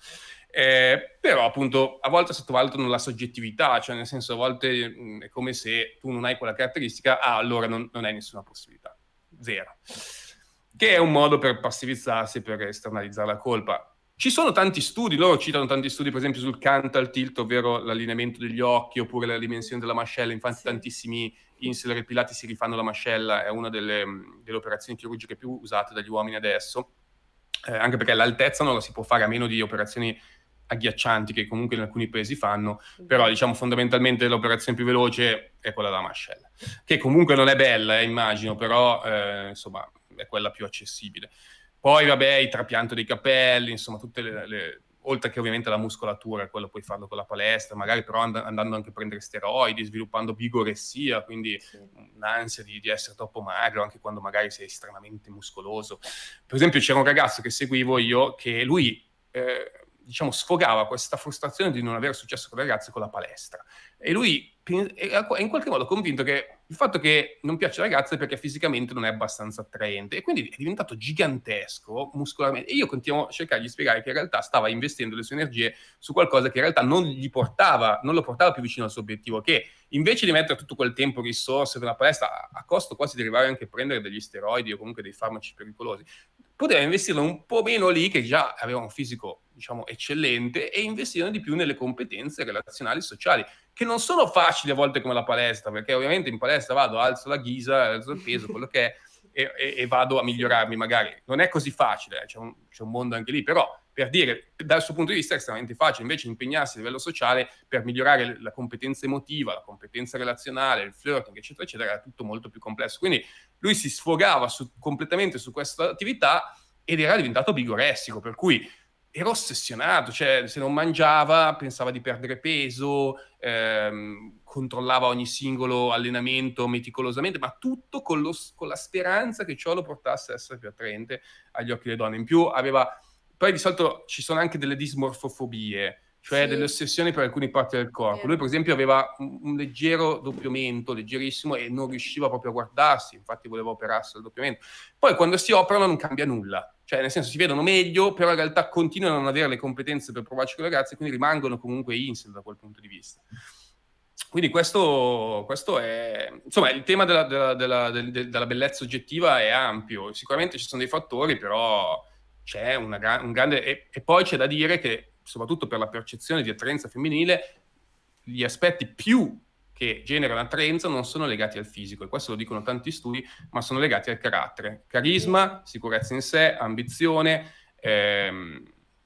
Eh, però, appunto, a volte sottovalutano la soggettività, cioè nel senso a volte mh, è come se tu non hai quella caratteristica, ah, allora non, non hai nessuna possibilità. Zero. Che è un modo per passivizzarsi, per esternalizzare la colpa. Ci sono tanti studi, loro citano tanti studi, per esempio sul canthal tilt, ovvero l'allineamento degli occhi, oppure la dimensione della mascella. Infatti sì. tantissimi incel repilati si rifanno la mascella, è una delle, delle operazioni chirurgiche più usate dagli uomini adesso, eh, anche perché l'altezza non la si può fare a meno di operazioni agghiaccianti che comunque in alcuni paesi fanno, però diciamo fondamentalmente l'operazione più veloce è quella della mascella, che comunque non è bella, eh, immagino, però eh, insomma è quella più accessibile. Poi vabbè, il trapianto dei capelli, insomma tutte le, le oltre che ovviamente la muscolatura, quello puoi farlo con la palestra, magari però and- andando anche a prendere steroidi, sviluppando bigoressia, quindi sì. un'ansia di, di essere troppo magro, anche quando magari sei estremamente muscoloso. Per esempio c'era un ragazzo che seguivo io, che lui eh, diciamo sfogava questa frustrazione di non avere successo con le ragazze con la palestra, e lui è in qualche modo convinto che il fatto che non piace alle ragazze è perché fisicamente non è abbastanza attraente, e quindi è diventato gigantesco muscolarmente, e io continuo a cercare di spiegare che in realtà stava investendo le sue energie su qualcosa che in realtà non gli portava, non lo portava più vicino al suo obiettivo, che invece di mettere tutto quel tempo, risorse della palestra, a costo quasi di arrivare anche a prendere degli steroidi o comunque dei farmaci pericolosi, poteva investirlo un po' meno lì, che già aveva un fisico, diciamo, eccellente, e investirlo di più nelle competenze relazionali e sociali, che non sono facili a volte come la palestra, perché ovviamente in palestra vado, alzo la ghisa, alzo il peso, quello che è, e, e, e vado a migliorarmi magari. Non è così facile, c'è un, c'è un mondo anche lì, però per dire, dal suo punto di vista è estremamente facile, invece impegnarsi a livello sociale per migliorare la competenza emotiva, la competenza relazionale, il flirting, eccetera, eccetera, era tutto molto più complesso. Quindi lui si sfogava su, completamente su questa attività ed era diventato bigoressico, per cui era ossessionato, cioè se non mangiava pensava di perdere peso, ehm, controllava ogni singolo allenamento meticolosamente, ma tutto con, lo, con la speranza che ciò lo portasse a essere più attraente agli occhi delle donne. In più aveva, poi di solito ci sono anche delle dismorfofobie, cioè Sì, delle ossessioni per alcune parti del corpo. vero. Lui per esempio aveva un, un leggero doppiamento, leggerissimo, e non riusciva proprio a guardarsi, infatti voleva operarsi al doppiamento. Poi quando si operano non cambia nulla, cioè nel senso si vedono meglio, però in realtà continuano a non avere le competenze per provarci con le ragazze, quindi rimangono comunque incel da quel punto di vista. Quindi questo, questo è, insomma, il tema della, della, della, della bellezza oggettiva è ampio, sicuramente ci sono dei fattori, però c'è una, un grande, e, e poi c'è da dire che soprattutto per la percezione di attraenza femminile, gli aspetti più che generano attraenza non sono legati al fisico, e questo lo dicono tanti studi, ma sono legati al carattere. Carisma, sicurezza in sé, ambizione, ehm,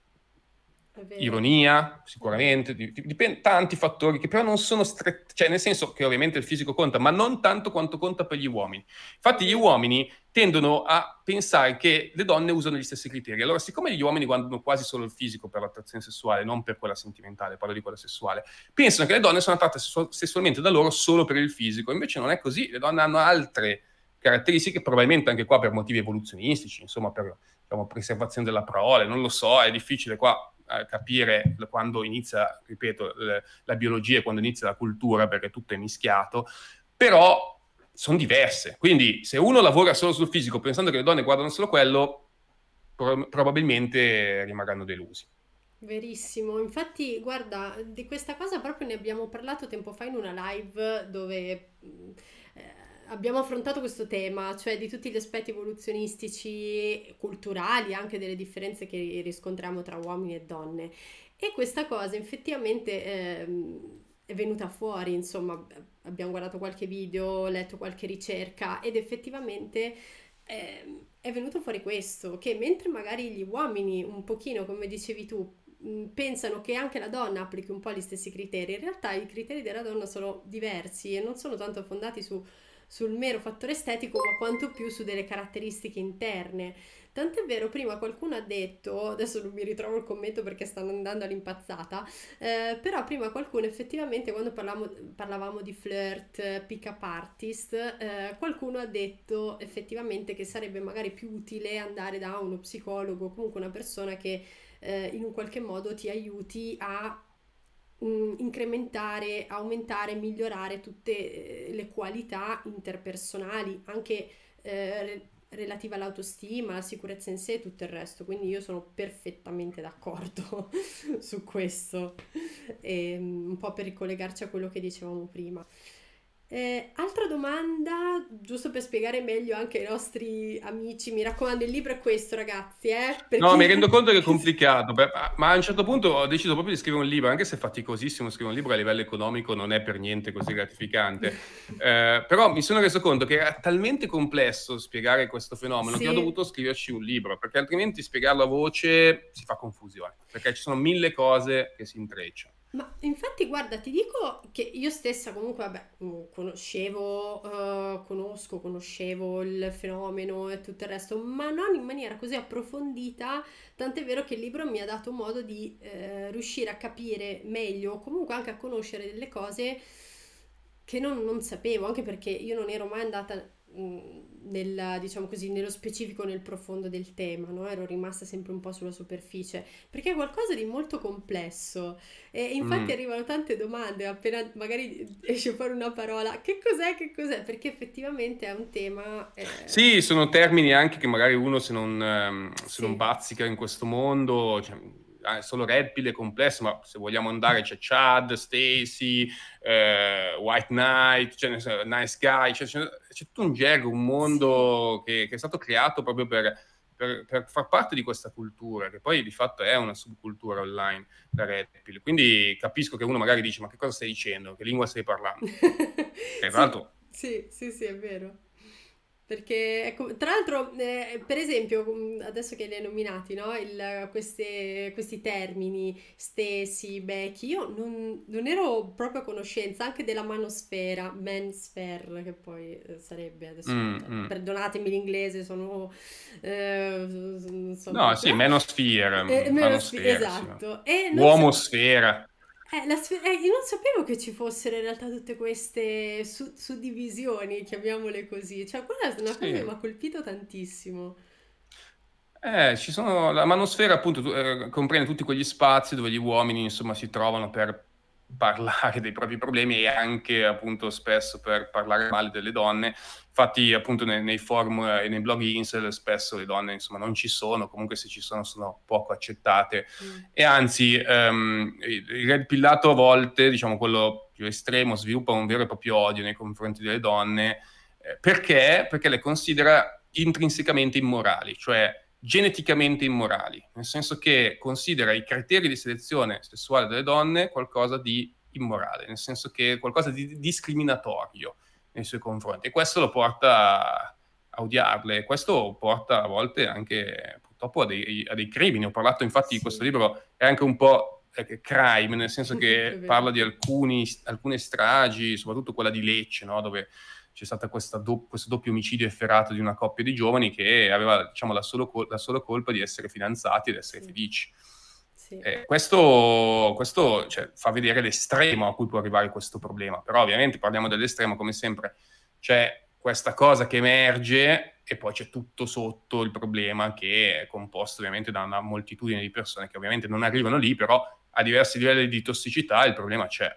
ironia, sicuramente, dipende, tanti fattori che però non sono stretti, cioè nel senso che ovviamente il fisico conta, ma non tanto quanto conta per gli uomini. Infatti gli uomini tendono a pensare che le donne usano gli stessi criteri. Allora, siccome gli uomini guardano quasi solo il fisico per l'attrazione sessuale, non per quella sentimentale, parlo di quella sessuale, pensano che le donne sono attratte sessualmente da loro solo per il fisico. Invece non è così, le donne hanno altre caratteristiche, probabilmente anche qua per motivi evoluzionistici, insomma per, diciamo, preservazione della prole, non lo so, è difficile qua a capire quando inizia, ripeto, la biologia e quando inizia la cultura, perché tutto è mischiato, però sono diverse. Quindi se uno lavora solo sul fisico pensando che le donne guardano solo quello, pro- probabilmente rimarranno delusi. Verissimo, infatti guarda, di questa cosa proprio ne abbiamo parlato tempo fa in una live dove mh, eh, abbiamo affrontato questo tema, cioè di tutti gli aspetti evoluzionistici, culturali, anche delle differenze che riscontriamo tra uomini e donne. E questa cosa effettivamente ehm, è venuta fuori, insomma, abbiamo guardato qualche video, letto qualche ricerca ed effettivamente ehm, è venuto fuori questo, che mentre magari gli uomini un pochino, come dicevi tu, mh, pensano che anche la donna applichi un po' gli stessi criteri, in realtà i criteri della donna sono diversi e non sono tanto fondati su, sul mero fattore estetico, ma quanto più su delle caratteristiche interne. Tant'è vero, prima qualcuno ha detto, adesso non mi ritrovo il commento perché stanno andando all'impazzata, eh, però prima qualcuno effettivamente quando parlavamo, parlavamo di flirt, eh, pick-up artist, eh, qualcuno ha detto effettivamente che sarebbe magari più utile andare da uno psicologo, comunque una persona che eh, in un qualche modo ti aiuti a mm, incrementare, aumentare, migliorare tutte eh, le qualità interpersonali, anche eh, re- relative all'autostima, alla sicurezza in sé e tutto il resto. Quindi io sono perfettamente d'accordo su questo, e, mm, un po' per ricollegarci a quello che dicevamo prima. Eh, altra domanda, giusto per spiegare meglio anche ai nostri amici, mi raccomando, il libro è questo, ragazzi, eh? No, mi Perché... rendo conto che è complicato, beh, ma ma a un certo punto ho deciso proprio di scrivere un libro, anche se è faticosissimo scrivere un libro a livello economico, non è per niente così gratificante. Eh, però mi sono reso conto che era talmente complesso spiegare questo fenomeno che ho Sì. dovuto scriverci un libro, perché altrimenti spiegarlo a voce si fa confusione, perché ci sono mille cose che si intrecciano. Ma infatti, guarda, ti dico che io stessa comunque, vabbè, mm, conoscevo, eh, conosco, conoscevo il fenomeno e tutto il resto, ma non in maniera così approfondita, tant'è vero che il libro mi ha dato modo di eh, riuscire a capire meglio, o comunque anche a conoscere delle cose che non, non sapevo, anche perché io non ero mai andata mh, nel, diciamo così, nello specifico, nel profondo del tema, no? Ero rimasta sempre un po' sulla superficie, perché è qualcosa di molto complesso e infatti Mm. arrivano tante domande, appena magari esce fuori una parola, che cos'è, che cos'è? Perché effettivamente è un tema, eh, Sì, sono termini anche che magari uno se non, ehm, se non sì, bazzica in questo mondo, cioè, ah, è solo rap è complesso, ma se vogliamo andare c'è Chad, Stacy, eh, White Knight, cioè, nel senso, Nice Guy, cioè, c'è, c'è tutto un gergo, un sì. mondo che, che è stato creato proprio per, per- per far parte di questa cultura, che poi di fatto è una subcultura online da rap. Quindi capisco che uno magari dice, ma che cosa stai dicendo? Che lingua stai parlando? E tra Sì, l'altro sì, sì, sì, è vero. Perché, ecco, tra l'altro, eh, per esempio, mh, adesso che li hai nominati, no? Il- queste- questi termini, stesi, becchi, io non, non ero proprio a conoscenza anche della manosfera, mansphere, che poi eh, sarebbe, adesso, Mm, eh, mm. perdonatemi l'inglese, sono, eh, non sono No, sì, proprio... manosphere, Eh, manosfe- manosfera, sì. esatto, e non so... Uomosfera. Eh, la sfe- eh, io non sapevo che ci fossero in realtà tutte queste su- suddivisioni, chiamiamole così. Cioè, quella è una cosa Sì. che mi ha colpito tantissimo. Eh, ci sono, la manosfera appunto tu- eh, comprende tutti quegli spazi dove gli uomini insomma si trovano per parlare dei propri problemi e anche appunto spesso per parlare male delle donne. Infatti appunto nei, nei forum e nei blog incel spesso le donne insomma non ci sono, comunque se ci sono sono poco accettate Mm. e anzi ehm, il il red pillato a volte, diciamo quello più estremo, sviluppa un vero e proprio odio nei confronti delle donne eh, perché? Perché le considera intrinsecamente immorali, cioè geneticamente immorali, nel senso che considera i criteri di selezione sessuale delle donne qualcosa di immorale, nel senso che è qualcosa di discriminatorio nei suoi confronti e questo lo porta a, a odiarle, questo porta a volte anche purtroppo a dei, a dei crimini. Ho parlato infatti di questo Sì, libro, è anche un po' eh, crime, nel senso è che vero. parla di alcuni, alcune stragi, soprattutto quella di Lecce, no? Dove c'è stato questo doppio omicidio efferato di una coppia di giovani che aveva diciamo, la, solo col- la sola colpa di essere fidanzati ed essere Sì, felici. sì. Eh, questo questo cioè, fa vedere l'estremo a cui può arrivare questo problema, però ovviamente parliamo dell'estremo come sempre, c'è questa cosa che emerge e poi c'è tutto sotto il problema che è composto ovviamente da una moltitudine di persone che ovviamente non arrivano lì, però a diversi livelli di tossicità il problema c'è.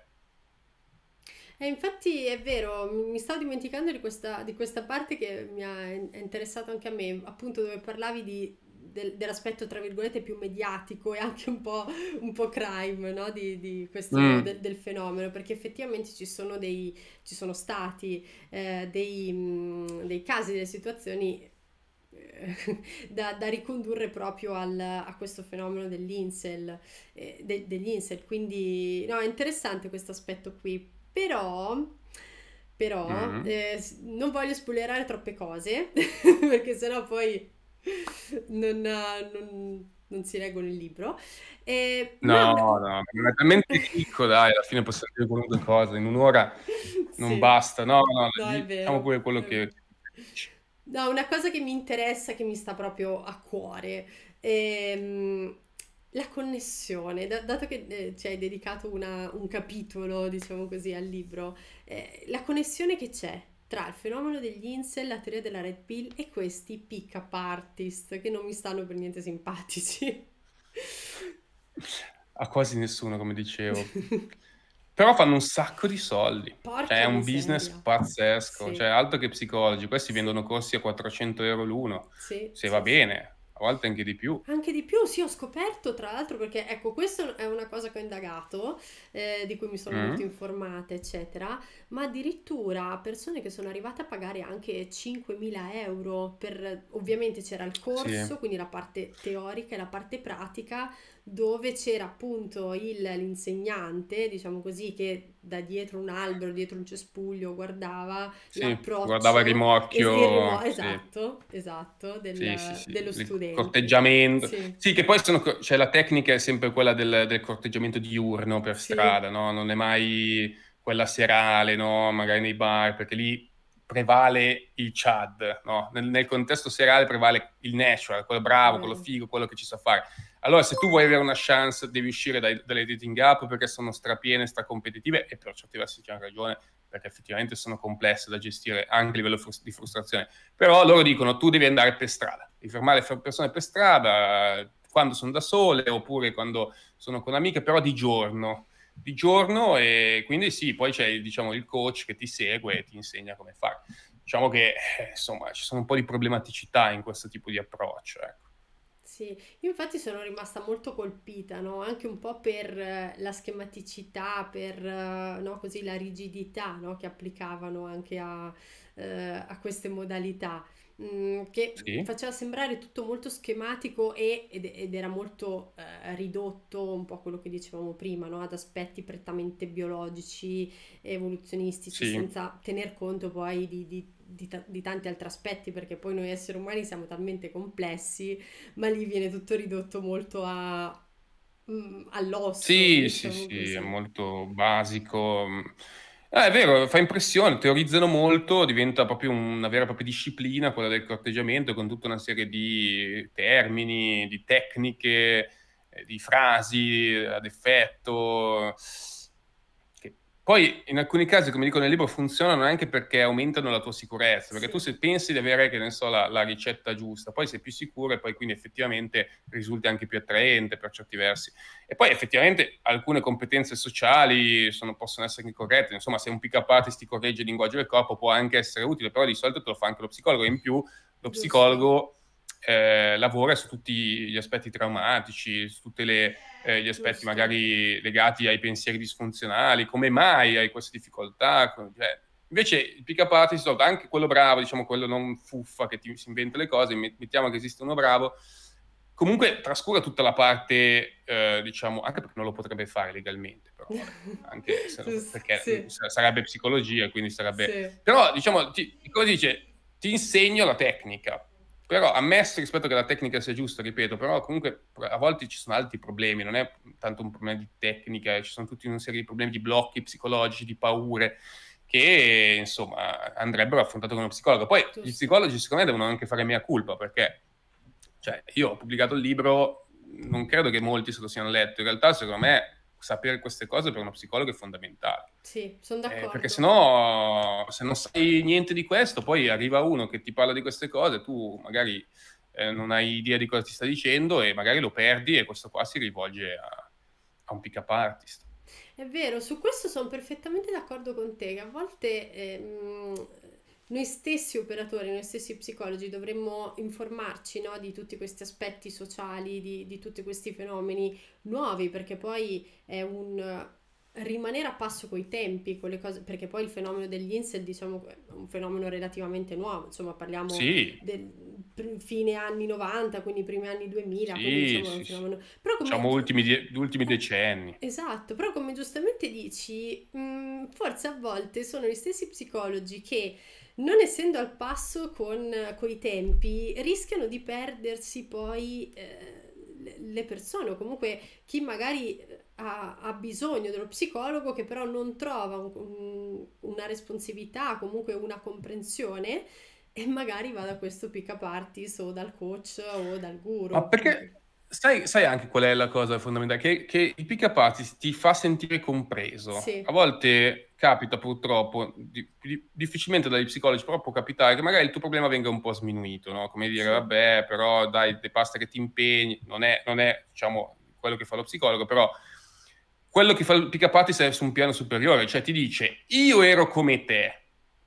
E infatti è vero, mi mi stavo dimenticando di questa, di questa parte che mi ha è interessato anche a me, appunto dove parlavi di- del- dell'aspetto tra virgolette più mediatico e anche un po', un po' crime, no? Di, di questo, Mm, del, del fenomeno, perché effettivamente ci sono dei, ci sono stati eh, dei, mh, dei casi, delle situazioni eh, da, da ricondurre proprio al- a questo fenomeno dell'incel, eh, de- degli incel. Quindi no, è interessante questo aspetto qui. Però, però mm. eh, s- non voglio spoilerare troppe cose perché sennò poi non, eh, non- non si leggono il libro. Eh, ma No, una- no, non è talmente ricco, dai, alla fine possiamo dire qualunque cosa, in un'ora non sì, basta. No, no, no, è diciamo vero. pure quello È che vero. che preferisci. No, una cosa che mi interessa, che mi sta proprio a cuore, ehm, la connessione. Da- dato che eh, ci hai dedicato una- un capitolo, diciamo così, al libro, eh, la connessione che c'è tra il fenomeno degli incel, la teoria della red pill e questi pick-up artist che non mi stanno per niente simpatici. A quasi nessuno, come dicevo. Però fanno un sacco di soldi. Cioè, è Porca un business miseria. pazzesco. Cioè, Sì, altro che psicologi. Questi sì, vendono corsi a quattrocento euro l'uno. sì, Se va sì, sì. bene, a volte anche di più. Anche di più, sì, ho scoperto tra l'altro perché ecco, questa è una cosa che ho indagato, eh, di cui mi sono molto Mm? informata, eccetera, ma addirittura persone che sono arrivate a pagare anche cinquemila euro per, ovviamente c'era il Sì, corso, quindi la parte teorica e la parte pratica, dove c'era appunto il- l'insegnante, diciamo così, che da dietro un albero, dietro un cespuglio guardava sì. Guardava il l'approccio, es- il rimo- rimorchio. Sì. esatto, esatto, Sì, sì, del- sì, dello il studente. corteggiamento. Sì, Sì, che poi sono, co- cioè, la tecnica è sempre quella del, del corteggiamento diurno per sì, strada, no? Non è mai quella serale, no? Magari nei bar, perché lì prevale il Chad, no? Nel, nel contesto serale prevale il natural, quello bravo, quello vero. figo, quello che ci sa fare. Allora, se tu vuoi avere una chance, devi uscire dai- dalle dating app perché sono strapiene, stracompetitive e per certi versi c'è ragione, perché effettivamente sono complesse da gestire anche a livello frus- di frustrazione. Però loro dicono tu devi andare per strada, devi fermare le persone per strada eh, quando sono da sole oppure quando sono con amiche, però di giorno. Di giorno e quindi sì, poi c'è diciamo, il coach che ti segue e ti insegna come fare. Diciamo che eh, insomma ci sono un po' di problematicità in questo tipo di approccio. Ecco. Sì, io infatti sono rimasta molto colpita, no? Anche un po' per eh, la schematicità, per eh, no? Così la rigidità, no? Che applicavano anche a, eh, a queste modalità, mm, che Sì, faceva sembrare tutto molto schematico e- ed, ed era molto eh, ridotto, un po' quello che dicevamo prima, no? Ad aspetti prettamente biologici, evoluzionistici, sì, senza tener conto poi di, di di, ta- di tanti altri aspetti, perché poi noi esseri umani siamo talmente complessi, ma lì viene tutto ridotto molto a, mm, all'osso, Sì, sì, diciamo sì, è così. molto basico. Eh, è vero, fa impressione, teorizzano molto, diventa proprio una vera e propria disciplina quella del corteggiamento, con tutta una serie di termini, di tecniche, eh, di frasi ad effetto. Che poi in alcuni casi, come dico nel libro, funzionano anche perché aumentano la tua sicurezza, perché tu Sì, se pensi di avere, che ne so, la, la ricetta giusta, poi sei più sicuro e poi quindi effettivamente risulti anche più attraente per certi versi. E poi effettivamente alcune competenze sociali sono- possono essere incorrette, insomma se un pick-up artist ti corregge il linguaggio del corpo può anche essere utile, però di solito te lo fa anche lo psicologo, e in più lo giusto, psicologo eh, lavora su tutti gli aspetti traumatici, su tutti gli aspetti giusto. magari legati ai pensieri disfunzionali, come mai hai queste difficoltà, cioè, invece il pick-up artist, anche quello bravo, diciamo quello non fuffa che ti, si inventa le cose, mettiamo che esiste uno bravo, comunque trascura tutta la parte, eh, diciamo, anche perché non lo potrebbe fare legalmente, però vabbè, anche se, Giusto, perché sì, sarebbe psicologia, quindi sarebbe. sì. Però, diciamo, ti, come dice, ti insegno la tecnica, però ammesso rispetto che la tecnica sia giusta, ripeto, però comunque a volte ci sono altri problemi, non è tanto un problema di tecnica, ci sono tutta una serie di problemi di blocchi psicologici, di paure, che insomma andrebbero affrontati con uno psicologo. Poi gli Giusto. psicologi secondo me devono anche fare mea culpa, perché cioè, io ho pubblicato il libro, non credo che molti se lo siano letto, in realtà secondo me sapere queste cose per uno psicologo è fondamentale. Sì, sono Eh, perché se d'accordo. no, se non sai niente di questo, poi arriva uno che ti parla di queste cose, tu magari eh, non hai idea di cosa ti sta dicendo e magari lo perdi e questo qua si rivolge a, a un pick-up artist. È vero, su questo sono perfettamente d'accordo con te, che a volte ehm, noi stessi operatori, noi stessi psicologi dovremmo informarci, no, di tutti questi aspetti sociali, di, di tutti questi fenomeni nuovi, perché poi è un eh, rimanere a passo coi tempi, con le cose, perché poi il fenomeno degli incel, diciamo, è un fenomeno relativamente nuovo, insomma, parliamo Sì, del pr- fine anni novanta, quindi primi anni duemila, quindi sì, diciamo è un sì, sì. fenomeno. Però come Diciamo giu- ultimi, die- ultimi eh, decenni. esatto, però come giustamente dici, mh, forse a volte sono gli stessi psicologi che, non essendo al passo con, i tempi, rischiano di perdersi poi eh, le le persone, o comunque chi magari eh, ha, ha bisogno dello psicologo che però non trova un- un- una responsività, comunque una comprensione, e magari va da questo pick-up artist o dal coach o dal guru, Ma appunto. perché sai, sai anche qual è la cosa fondamentale? Che, che il pick-up artist ti fa sentire compreso. A Sì, volte capita purtroppo, di- di- difficilmente dagli psicologi, però può capitare che magari il tuo problema venga un po' sminuito, no? Come dire, sì, vabbè, però dai, basta che ti impegni, non è, non è, diciamo, quello che fa lo psicologo, però quello che fa il pick-up artist è su un piano superiore, cioè ti dice, io ero come te,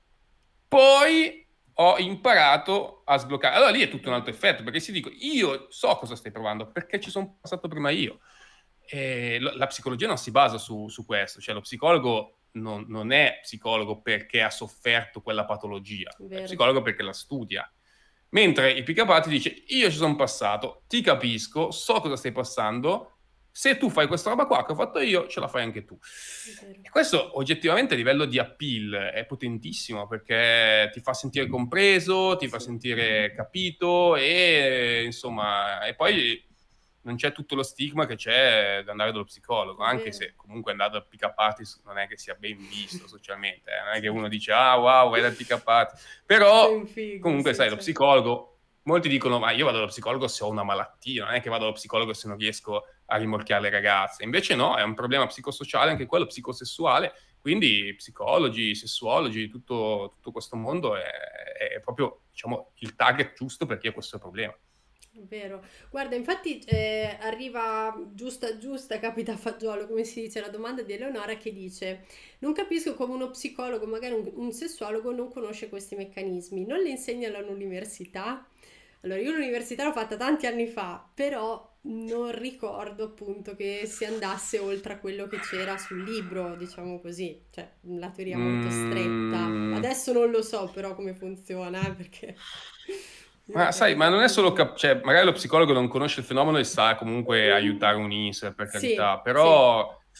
poi ho imparato a sbloccare. Allora lì è è tutto un altro vero. effetto, perché si dico, io so cosa stai provando, perché ci sono passato prima io. E lo- la psicologia non si basa su, su questo, cioè lo psicologo non, non è psicologo perché ha sofferto quella patologia, è Vero, psicologo perché la studia. Mentre il pick-up ti dice, io ci sono passato, ti capisco, so cosa stai passando, se tu fai questa roba qua che ho fatto io, ce la fai anche tu. è vero. E questo oggettivamente a livello di appeal è potentissimo perché ti fa sentire compreso, ti fa Sì, sentire capito e insomma, e poi non c'è tutto lo stigma che c'è da andare dallo psicologo, è anche vero. se comunque andare dal pick-up artist non è che sia ben visto socialmente, eh. Non è che Sì. uno dice ah wow, vai dal pick-up artist, Sei però un figo, comunque sì, sai, lo certo. psicologo, molti dicono ma io vado dallo psicologo se ho una malattia, non è che vado dallo psicologo se non riesco a rimorchiare le ragazze, invece no, è un problema psicosociale, anche quello psicosessuale, quindi psicologi, sessuologi, tutto, tutto questo mondo è, è proprio diciamo, il target giusto per chi ha questo problema. È vero. Guarda, infatti eh, arriva giusta giusta, capita a fagiolo, come si dice, la domanda di Eleonora che dice: non capisco come uno psicologo, magari un, un sessuologo, non conosce questi meccanismi. Non le insegnano all'università? Allora, io l'università l'ho fatta tanti anni fa, però non ricordo appunto che si andasse oltre a quello che c'era sul libro, diciamo così, cioè la teoria molto stretta. Mm, Adesso non lo so però come funziona, eh, perché mi è ma sai, ma non è capitato solo, di. cap- cioè, magari lo psicologo non conosce il fenomeno e sa comunque aiutare un I N S, per Sì, carità, sì, però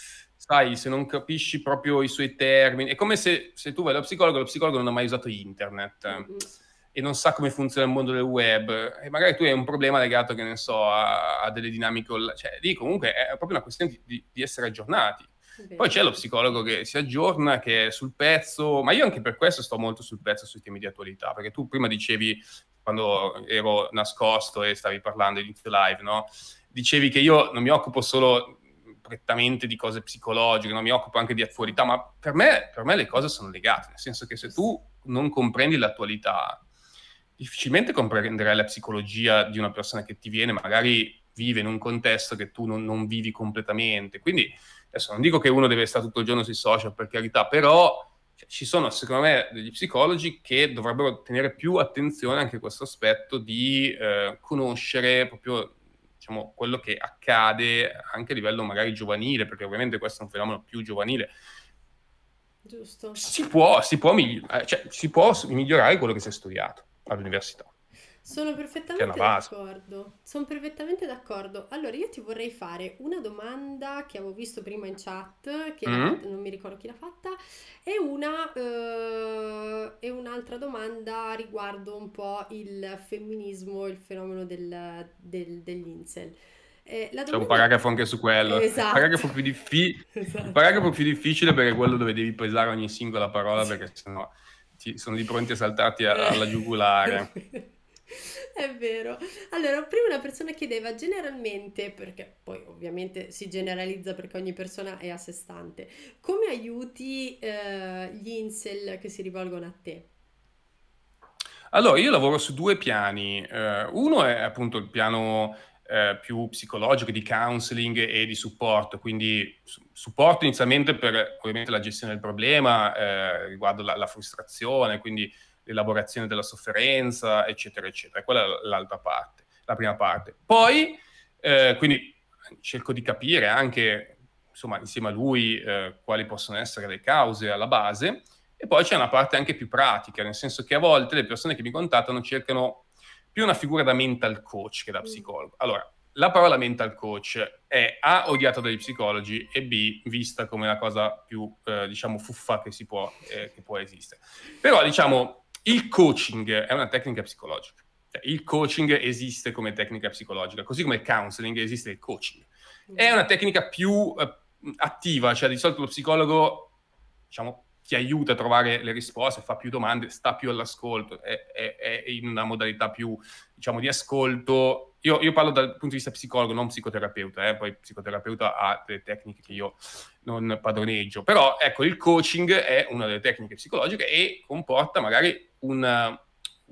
sai, se non capisci proprio i suoi termini, è come se, se tu vai allo psicologo, lo psicologo non ha mai usato internet mm-hmm. e non sa come funziona il mondo del web, e magari tu hai un problema legato, che ne so, a, a delle dinamiche, cioè lì comunque è proprio una questione di, di, di essere aggiornati. Beh. Poi c'è lo psicologo che si aggiorna, che è sul pezzo, ma io anche per questo sto molto sul pezzo sui temi di attualità, perché tu prima dicevi, quando ero nascosto e stavi parlando di inizio live, no? Dicevi che io non mi occupo solo prettamente di cose psicologiche, non mi occupo anche di attualità, ma per me, per me le cose sono legate, nel senso che se tu non comprendi l'attualità, difficilmente comprenderai la psicologia di una persona che ti viene, magari vive in un contesto che tu non, non vivi completamente. Quindi adesso non dico che uno deve stare tutto il giorno sui social, per carità, però cioè, ci sono secondo me degli psicologi che dovrebbero tenere più attenzione anche a questo aspetto di eh, conoscere proprio, diciamo, quello che accade anche a livello magari giovanile, perché ovviamente questo è un fenomeno più giovanile. Giusto. Si può, si può, migli- cioè, si può migliorare quello che si è studiato all'università. Sono perfettamente d'accordo. Sono perfettamente d'accordo. Allora, io ti vorrei fare una domanda che avevo visto prima in chat, che Mm. l'ha fatta- non mi ricordo chi l'ha fatta, e una eh, e un'altra domanda riguardo un po' il femminismo, il fenomeno del, del- degli incel. Eh, la C'è un domanda... paragrafo anche su quello. Il Esatto. paragrafo più, diffi- il Esatto. paragrafo più difficile, perché è quello dove devi pesare ogni singola parola, perché sennò ti sono di pronti a saltarti a- alla giugulare. È vero. Allora, prima una persona chiedeva generalmente, perché poi ovviamente si generalizza perché ogni persona è a sé stante, come aiuti eh, gli incel che si rivolgono a te? Allora, io lavoro su due piani. Eh, uno è appunto il piano eh, più psicologico, di counseling e di supporto, quindi su- supporto inizialmente per ovviamente la gestione del problema, eh, riguardo la, la frustrazione, quindi l'elaborazione della sofferenza, eccetera, eccetera. Quella è l'altra parte, la prima parte. Poi, eh, quindi cerco di capire anche, insomma, insieme a lui, eh, quali possono essere le cause alla base. E poi c'è una parte anche più pratica, nel senso che a volte le persone che mi contattano cercano più una figura da mental coach che da psicologo. Allora, la parola mental coach è A, odiata dagli psicologi, e B, vista come la cosa più, eh, diciamo, fuffa che, si può, eh, che può esistere. Però, diciamo, il coaching è una tecnica psicologica. Cioè, il coaching esiste come tecnica psicologica, così come il counseling esiste il coaching. È una tecnica più eh, attiva, cioè di solito lo psicologo, diciamo, ti aiuta a trovare le risposte, fa più domande, sta più all'ascolto, è, è, è in una modalità più, diciamo, di ascolto. Io, io parlo dal punto di vista psicologo, non psicoterapeuta, eh? Poi il psicoterapeuta ha delle tecniche che io non padroneggio. Però, ecco, il coaching è una delle tecniche psicologiche e comporta magari una,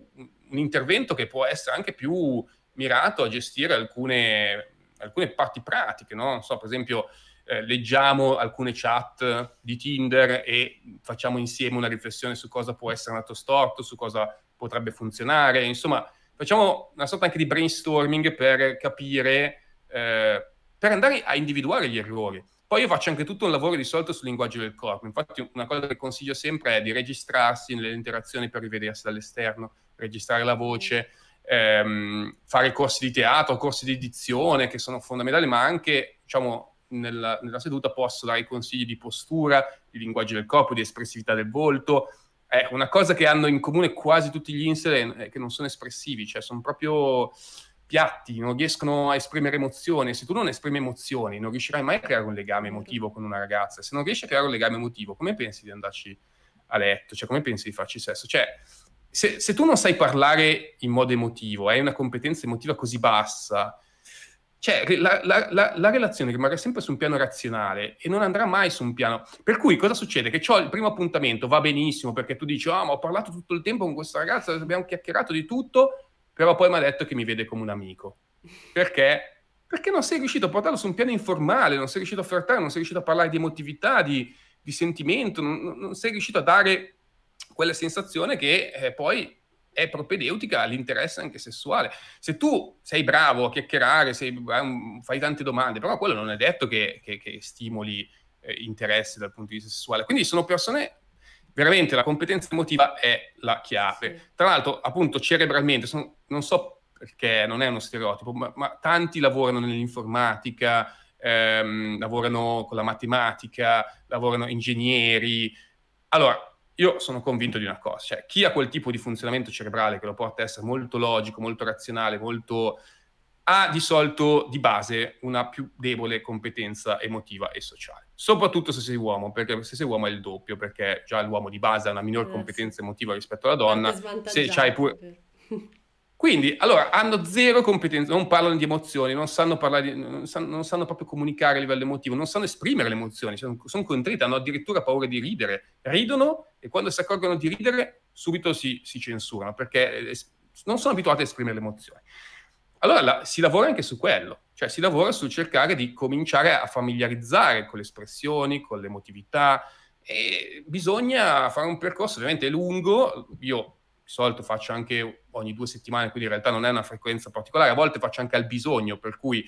un intervento che può essere anche più mirato a gestire alcune, alcune parti pratiche, no? Non so, per esempio... Eh, leggiamo alcune chat di Tinder e facciamo insieme una riflessione su cosa può essere andato storto, su cosa potrebbe funzionare, insomma facciamo una sorta anche di brainstorming per capire, eh, per andare a individuare gli errori. Poi io faccio anche tutto un lavoro di solito sul linguaggio del corpo, infatti una cosa che consiglio sempre è di registrarsi nelle interazioni per rivedersi dall'esterno, registrare la voce, ehm, fare corsi di teatro, corsi di dizione che sono fondamentali, ma anche, diciamo, Nella, nella seduta posso dare consigli di postura, di linguaggio del corpo, di espressività del volto. È una cosa che hanno in comune quasi tutti gli incel è che non sono espressivi, cioè sono proprio piatti, non riescono a esprimere emozioni. Se tu non esprimi emozioni, non riuscirai mai a creare un legame emotivo con una ragazza. Se non riesci a creare un legame emotivo, come pensi di andarci a letto? Cioè, come pensi di farci sesso? Cioè, se, se tu non sai parlare in modo emotivo, hai una competenza emotiva così bassa, cioè la, la, la, la relazione rimarrà sempre su un piano razionale e non andrà mai su un piano... Per cui cosa succede? Che c'ho il primo appuntamento, va benissimo, perché tu dici, ah, ma ho parlato tutto il tempo con questa ragazza, abbiamo chiacchierato di tutto, però poi mi ha detto che mi vede come un amico. Perché? Perché non sei riuscito a portarlo su un piano informale, non sei riuscito a flirtare, non sei riuscito a parlare di emotività, di, di sentimento, non, non sei riuscito a dare quella sensazione che eh, poi... è propedeutica all'interesse anche sessuale. Se tu sei bravo a chiacchierare, sei, um, fai tante domande, però quello non è detto che, che, che stimoli eh, interesse dal punto di vista sessuale. Quindi sono persone, veramente la competenza emotiva è la chiave. Sì. Tra l'altro, appunto, cerebralmente, sono, non so perché non è uno stereotipo, ma, ma tanti lavorano nell'informatica, ehm, lavorano con la matematica, lavorano ingegneri. Allora, io sono convinto di una cosa, cioè chi ha quel tipo di funzionamento cerebrale che lo porta a essere molto logico, molto razionale, molto... ha di solito di base una più debole competenza emotiva e sociale, soprattutto se sei uomo, perché se sei uomo è il doppio, perché già l'uomo di base ha una minor Eh, sì. competenza emotiva rispetto alla Parte donna, se c'hai svantaggiata, è pure... vero. Quindi, allora, hanno zero competenze, non parlano di emozioni, non sanno, parlare di, non sanno, non sanno proprio comunicare a livello emotivo, non sanno esprimere le emozioni, sono, sono contrite, hanno addirittura paura di ridere, ridono e quando si accorgono di ridere subito si, si censurano perché es- non sono abituati a esprimere le emozioni. Allora la, si lavora anche su quello, cioè si lavora su cercare di cominciare a familiarizzare con le espressioni, con l'emotività, e bisogna fare un percorso ovviamente lungo. Io di solito faccio anche ogni due settimane, quindi in realtà non è una frequenza particolare, a volte faccio anche al bisogno, per cui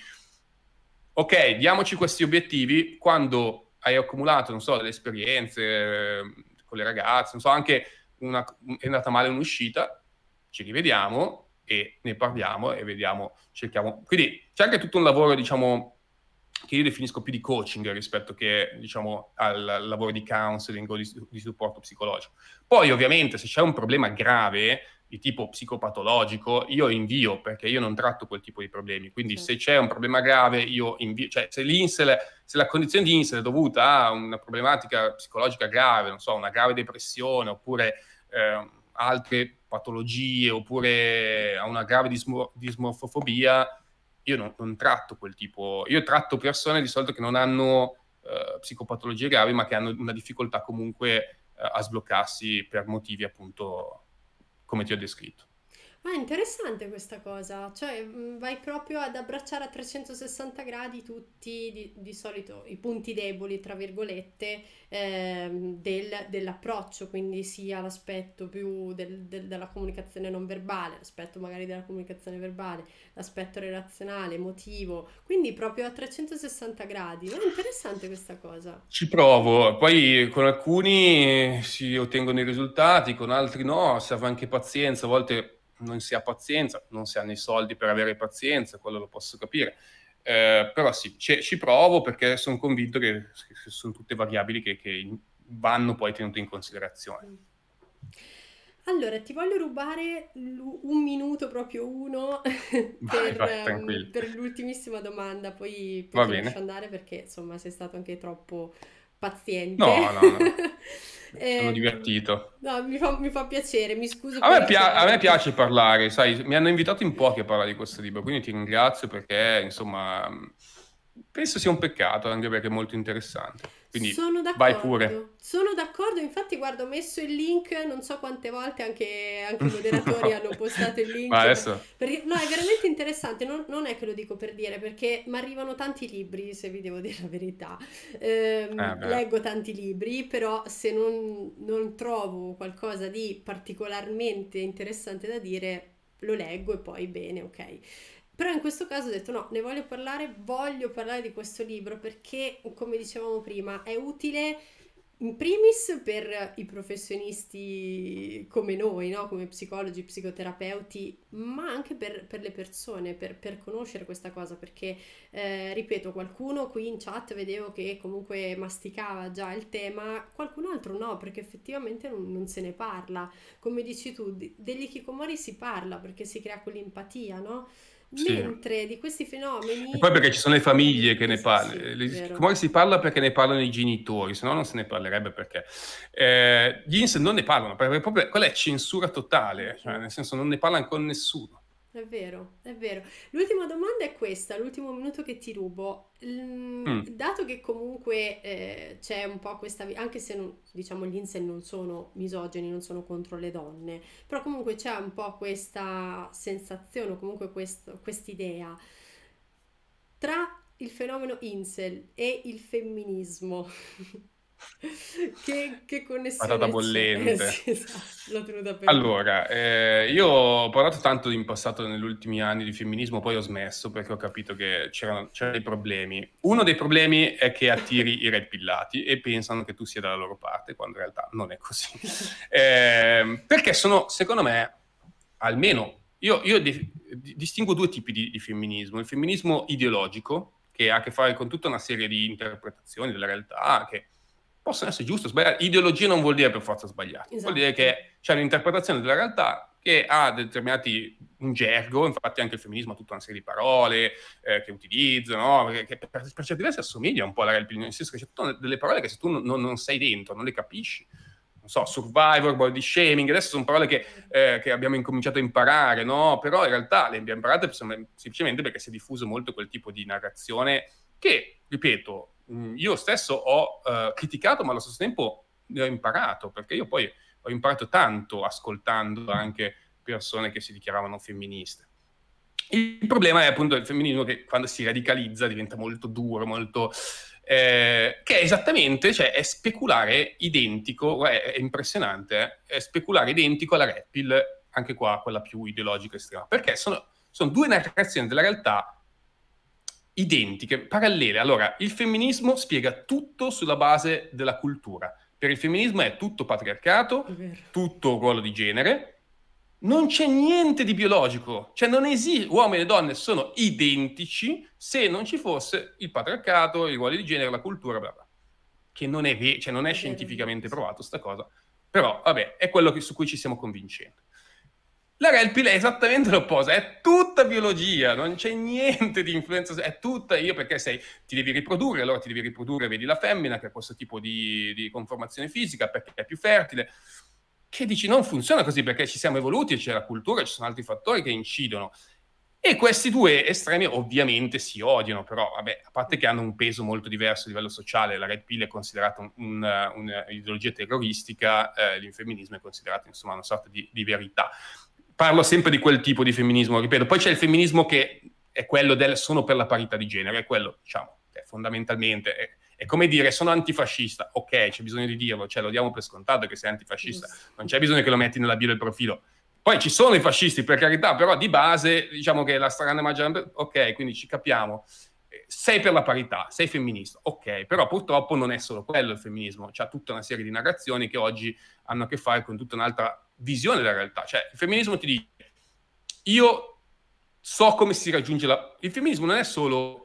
ok, diamoci questi obiettivi, quando hai accumulato, non so, delle esperienze eh, con le ragazze, non so, anche una, è andata male un'uscita, ci rivediamo e ne parliamo e vediamo, cerchiamo. Quindi c'è anche tutto un lavoro, diciamo, che io definisco più di coaching rispetto che, diciamo, al, al lavoro di counseling o di, di supporto psicologico. Poi, ovviamente, se c'è un problema grave di tipo psicopatologico, io invio, perché io non tratto quel tipo di problemi. Quindi Certo. se c'è un problema grave, io invio. Cioè, se l'Insel, se la condizione di Insel è dovuta a una problematica psicologica grave, non so, una grave depressione, oppure eh, altre patologie, oppure a una grave dismo- dismorfofobia, io non, non tratto quel tipo, io tratto persone di solito che non hanno eh, psicopatologie gravi, ma che hanno una difficoltà comunque eh, a sbloccarsi per motivi appunto come ti ho descritto. Ah, interessante questa cosa, cioè mh, vai proprio ad abbracciare a trecentosessanta gradi tutti di, di solito i punti deboli, tra virgolette, ehm, del- dell'approccio, quindi sia l'aspetto più del- del- della comunicazione non verbale, l'aspetto magari della comunicazione verbale, l'aspetto relazionale, emotivo, quindi proprio a trecentosessanta gradi. È interessante questa cosa. Ci provo, poi con alcuni si ottengono i risultati, con altri no, serve anche pazienza, a volte non si ha pazienza, non si hanno i soldi per avere pazienza, quello lo posso capire. Eh, però sì, ci, ci provo perché sono convinto che, che sono tutte variabili che, che vanno poi tenute in considerazione. Mm. Allora, ti voglio rubare l- un minuto, proprio uno, Vai, per, vai, ehm, tranquillo. per l'ultimissima domanda, poi, poi Va ti lascio bene. andare perché insomma sei stato anche troppo paziente. No, no, no, sono Ehm, divertito. no, mi fa, mi fa piacere, mi scuso A per me, il pia- a me tempo. piace parlare, sai, mi hanno invitato in pochi a parlare di questo libro, quindi ti ringrazio perché, insomma, mh, penso sia un peccato, anche perché è molto interessante. Quindi Sono vai pure. d'accordo, sono d'accordo, infatti guarda, ho messo il link, non so quante volte anche, anche i moderatori hanno postato il Ma link, per- adesso... perché no, è veramente interessante, non, non è che lo dico per dire, perché mi arrivano tanti libri, se vi devo dire la verità. Eh, Ehm, beh. leggo tanti libri, però se non, non trovo qualcosa di particolarmente interessante da dire, lo leggo e poi bene, ok. Però in questo caso ho detto no, ne voglio parlare, voglio parlare di questo libro perché, come dicevamo prima, è utile in primis per i professionisti come noi, no? Come psicologi, psicoterapeuti, ma anche per, per le persone, per, per conoscere questa cosa, perché, eh, ripeto, qualcuno qui in chat vedevo che comunque masticava già il tema, qualcun altro no, perché effettivamente non, non se ne parla. Come dici tu, di- degli hikikomori si parla perché si crea quell'empatia, no? Sì. Mentre di questi E fenomeni, poi perché ci sono le famiglie che ne es- parlano, sì, vero. come si parla perché ne parlano i genitori, se no non se ne parlerebbe perché eh, gli ins non ne parlano, perché proprio quella è censura totale, cioè Mm-mm. nel senso non ne parlano con nessuno. È vero, è vero. L'ultima domanda è questa, l'ultimo minuto che ti rubo. Mm, Mm. dato che comunque eh, c'è un po' questa, vi- anche se non- diciamo gli incel non sono misogini, non sono contro le donne, però comunque c'è un po' questa sensazione, o comunque questo- quest'idea tra il fenomeno incel e il femminismo. Che, che Patata connessione c'è? Eh bollente. sì, esatto, l'ho tenuta per dire. Allora, eh, io ho parlato tanto in passato negli ultimi anni di femminismo, poi ho smesso perché ho capito che c'erano, c'erano dei problemi. Uno dei problemi è che attiri i red pillati e pensano che tu sia dalla loro parte, quando in realtà non è così. Eh, perché sono, secondo me, almeno, io, io di- di- distingo due tipi di, di femminismo. Il femminismo ideologico, che ha a che fare con tutta una serie di interpretazioni della realtà che possono essere giuste o sbagliate. Ideologia non vuol dire per forza sbagliato, Esatto. vuol dire che c'è un'interpretazione della realtà che ha determinati un gergo, infatti anche il femminismo ha tutta una serie di parole eh, che utilizza, no? che, che per, per certi versi assomiglia un po' alla realtà, nel senso che c'è tutte delle parole che se tu non, non sei dentro, non le capisci. Non so, survivor, body shaming, adesso sono parole che, eh, che abbiamo incominciato a imparare, no? Però in realtà le abbiamo imparate semplicemente perché si è diffuso molto quel tipo di narrazione che, ripeto, io stesso ho uh, criticato, ma allo stesso tempo ne ho imparato, perché io poi ho imparato tanto ascoltando anche persone che si dichiaravano femministe. Il problema è appunto il femminismo che quando si radicalizza diventa molto duro, molto... Eh, che è esattamente, cioè è speculare identico, è, è impressionante, eh? È speculare identico alla Red Pill, anche qua quella più ideologica estrema, perché sono, sono due narrazioni della realtà identiche, parallele. Allora, il femminismo spiega tutto sulla base della cultura. Per il femminismo è tutto patriarcato, tutto ruolo di genere, non c'è niente di biologico, cioè non esiste, uomini e donne sono identici se non ci fosse il patriarcato, i ruoli di genere, la cultura, bla bla. Che non è, ve- cioè non è, è scientificamente vero, provato sta cosa, però vabbè, è quello che, su cui ci stiamo convincendo. La Red Pill è esattamente l'opposto, è tutta biologia, non c'è niente di influenza, è tutta io perché sei, ti devi riprodurre, allora ti devi riprodurre, vedi la femmina che ha questo tipo di, di conformazione fisica perché è più fertile, che dici non funziona così perché ci siamo evoluti e c'è la cultura, ci sono altri fattori che incidono. E questi due estremi ovviamente si odiano, però vabbè, a parte che hanno un peso molto diverso a livello sociale, la Red Pill è considerata un, un, un'ideologia terroristica, eh, il femminismo è considerato insomma una sorta di, di verità. Parlo sempre di quel tipo di femminismo, ripeto, poi c'è il femminismo che è quello del sono per la parità di genere, è quello, diciamo, è fondamentalmente... È, è come dire sono antifascista, ok, c'è bisogno di dirlo, cioè lo diamo per scontato che sei antifascista, non c'è bisogno che lo metti nella bio del profilo. Poi ci sono i fascisti, per carità, però di base diciamo che la stragrande maggioranza, ok, quindi ci capiamo, sei per la parità, sei femminista, ok, però purtroppo non è solo quello il femminismo, c'è tutta una serie di narrazioni che oggi hanno a che fare con tutta un'altra visione della realtà, cioè il femminismo ti dice, io so come si raggiunge la... Il femminismo non è solo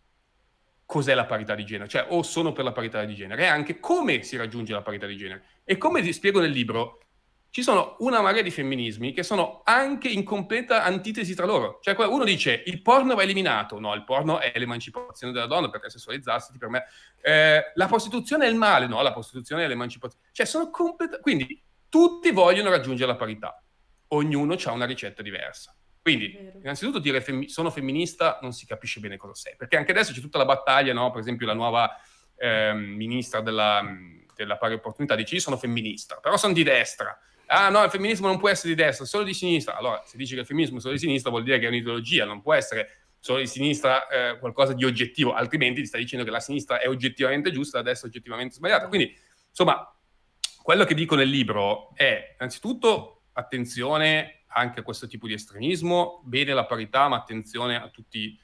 cos'è la parità di genere, cioè o sono per la parità di genere, è anche come si raggiunge la parità di genere. E come ti spiego nel libro, ci sono una marea di femminismi che sono anche in completa antitesi tra loro. Cioè uno dice il porno va eliminato, no, il porno è l'emancipazione della donna perché sessualizzarsi ti permette... Eh, la prostituzione è il male, no, la prostituzione è l'emancipazione. Cioè sono completa... Quindi tutti vogliono raggiungere la parità, ognuno ha una ricetta diversa. Quindi, innanzitutto dire femmi- sono femminista non si capisce bene cosa sei, perché anche adesso c'è tutta la battaglia, no? Per esempio la nuova eh, ministra della, della pari opportunità dice io sono femminista, però sono di destra. Ah no, il femminismo non può essere di destra, solo di sinistra. Allora, se dici che il femminismo è solo di sinistra vuol dire che è un'ideologia, non può essere solo di sinistra eh, qualcosa di oggettivo, altrimenti ti stai dicendo che la sinistra è oggettivamente giusta, la destra è oggettivamente sbagliata. Quindi, insomma, quello che dico nel libro è, innanzitutto, attenzione anche a questo tipo di estremismo, bene la parità, ma attenzione a tutte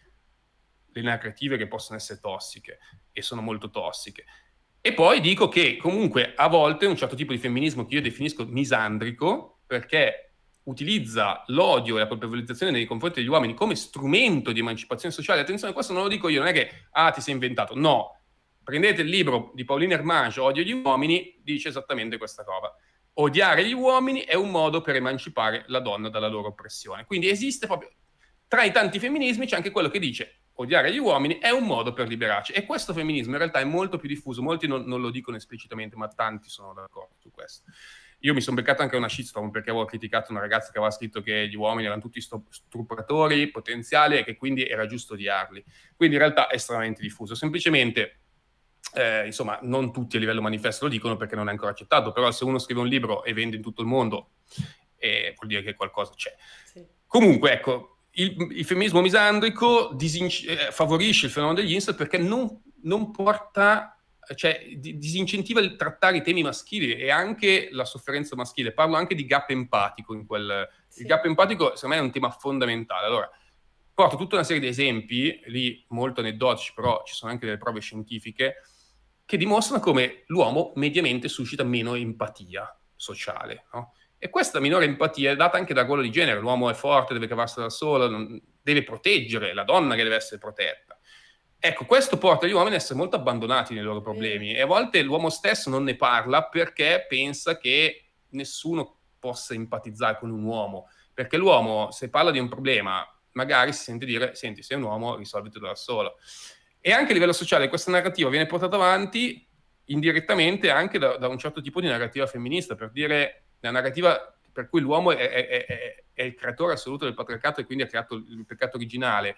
le narrative che possono essere tossiche, e sono molto tossiche. E poi dico che comunque a volte un certo tipo di femminismo che io definisco misandrico, perché utilizza l'odio e la colpevolizzazione nei confronti degli uomini come strumento di emancipazione sociale, attenzione, questo non lo dico io, non è che, ah, ti sei inventato, no. Prendete il libro di Pauline Hermange, Odio gli uomini, dice esattamente questa roba. Odiare gli uomini è un modo per emancipare la donna dalla loro oppressione. Quindi esiste proprio, tra i tanti femminismi c'è anche quello che dice odiare gli uomini è un modo per liberarci. E questo femminismo in realtà è molto più diffuso, molti non, non lo dicono esplicitamente, ma tanti sono d'accordo su questo. Io mi sono beccato anche una shitstorm perché avevo criticato una ragazza che aveva scritto che gli uomini erano tutti stupratori potenziali e che quindi era giusto odiarli. Quindi in realtà è estremamente diffuso. Semplicemente... Eh, insomma, non tutti a livello manifesto lo dicono perché non è ancora accettato, però se uno scrive un libro e vende in tutto il mondo eh, vuol dire che qualcosa c'è. Sì. Comunque, ecco, il, il femminismo misandrico disinc- eh, favorisce il fenomeno degli incel perché non, non porta, cioè di, disincentiva il trattare i temi maschili e anche la sofferenza maschile. Parlo anche di gap empatico in quel... Sì. Il gap empatico secondo me è un tema fondamentale. Allora, porto tutta una serie di esempi, lì molto aneddotici, però ci sono anche delle prove scientifiche, che dimostrano come l'uomo mediamente suscita meno empatia sociale, no? E questa minore empatia è data anche dal ruolo di genere. L'uomo è forte, deve cavarsela da solo, non, deve proteggere, la donna che deve essere protetta. Ecco, questo porta gli uomini a essere molto abbandonati nei loro problemi Vero. e a volte l'uomo stesso non ne parla perché pensa che nessuno possa empatizzare con un uomo, perché l'uomo, se parla di un problema, magari si sente dire, senti, sei un uomo, risolvitelo da solo. E anche a livello sociale questa narrativa viene portata avanti indirettamente anche da, da un certo tipo di narrativa femminista, per dire la narrativa per cui l'uomo è, è, è, è il creatore assoluto del patriarcato e quindi ha creato il peccato originale,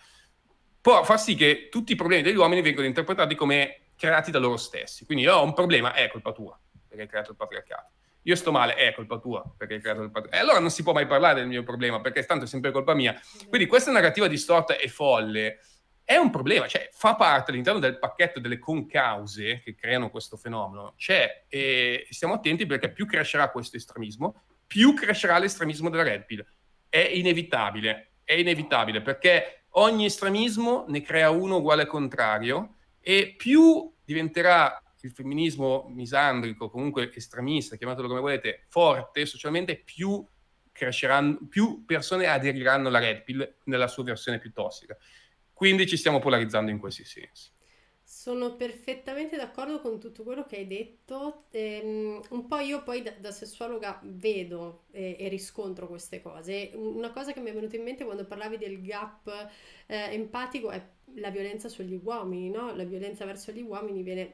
può far sì che tutti i problemi degli uomini vengano interpretati come creati da loro stessi. Quindi io ho un problema, è colpa tua, perché hai creato il patriarcato. Io sto male, è colpa tua, perché hai creato il patriarcato. E allora non si può mai parlare del mio problema, perché tanto è sempre colpa mia. Quindi questa narrativa distorta e folle è un problema, cioè fa parte all'interno del pacchetto delle concause che creano questo fenomeno, c'è, e stiamo attenti perché più crescerà questo estremismo, più crescerà l'estremismo della Red Pill. È inevitabile, è inevitabile, perché ogni estremismo ne crea uno uguale al contrario, e più diventerà il femminismo misandrico, comunque estremista, chiamatelo come volete, forte socialmente, più cresceranno, più persone aderiranno alla Red Pill nella sua versione più tossica. Quindi ci stiamo polarizzando in questi sensi. Sono perfettamente d'accordo con tutto quello che hai detto. Ehm, un po' io poi da, da sessuologa vedo e, e riscontro queste cose. Una cosa che mi è venuta in mente quando parlavi del gap eh, empatico è la violenza sugli uomini, no? La violenza verso gli uomini viene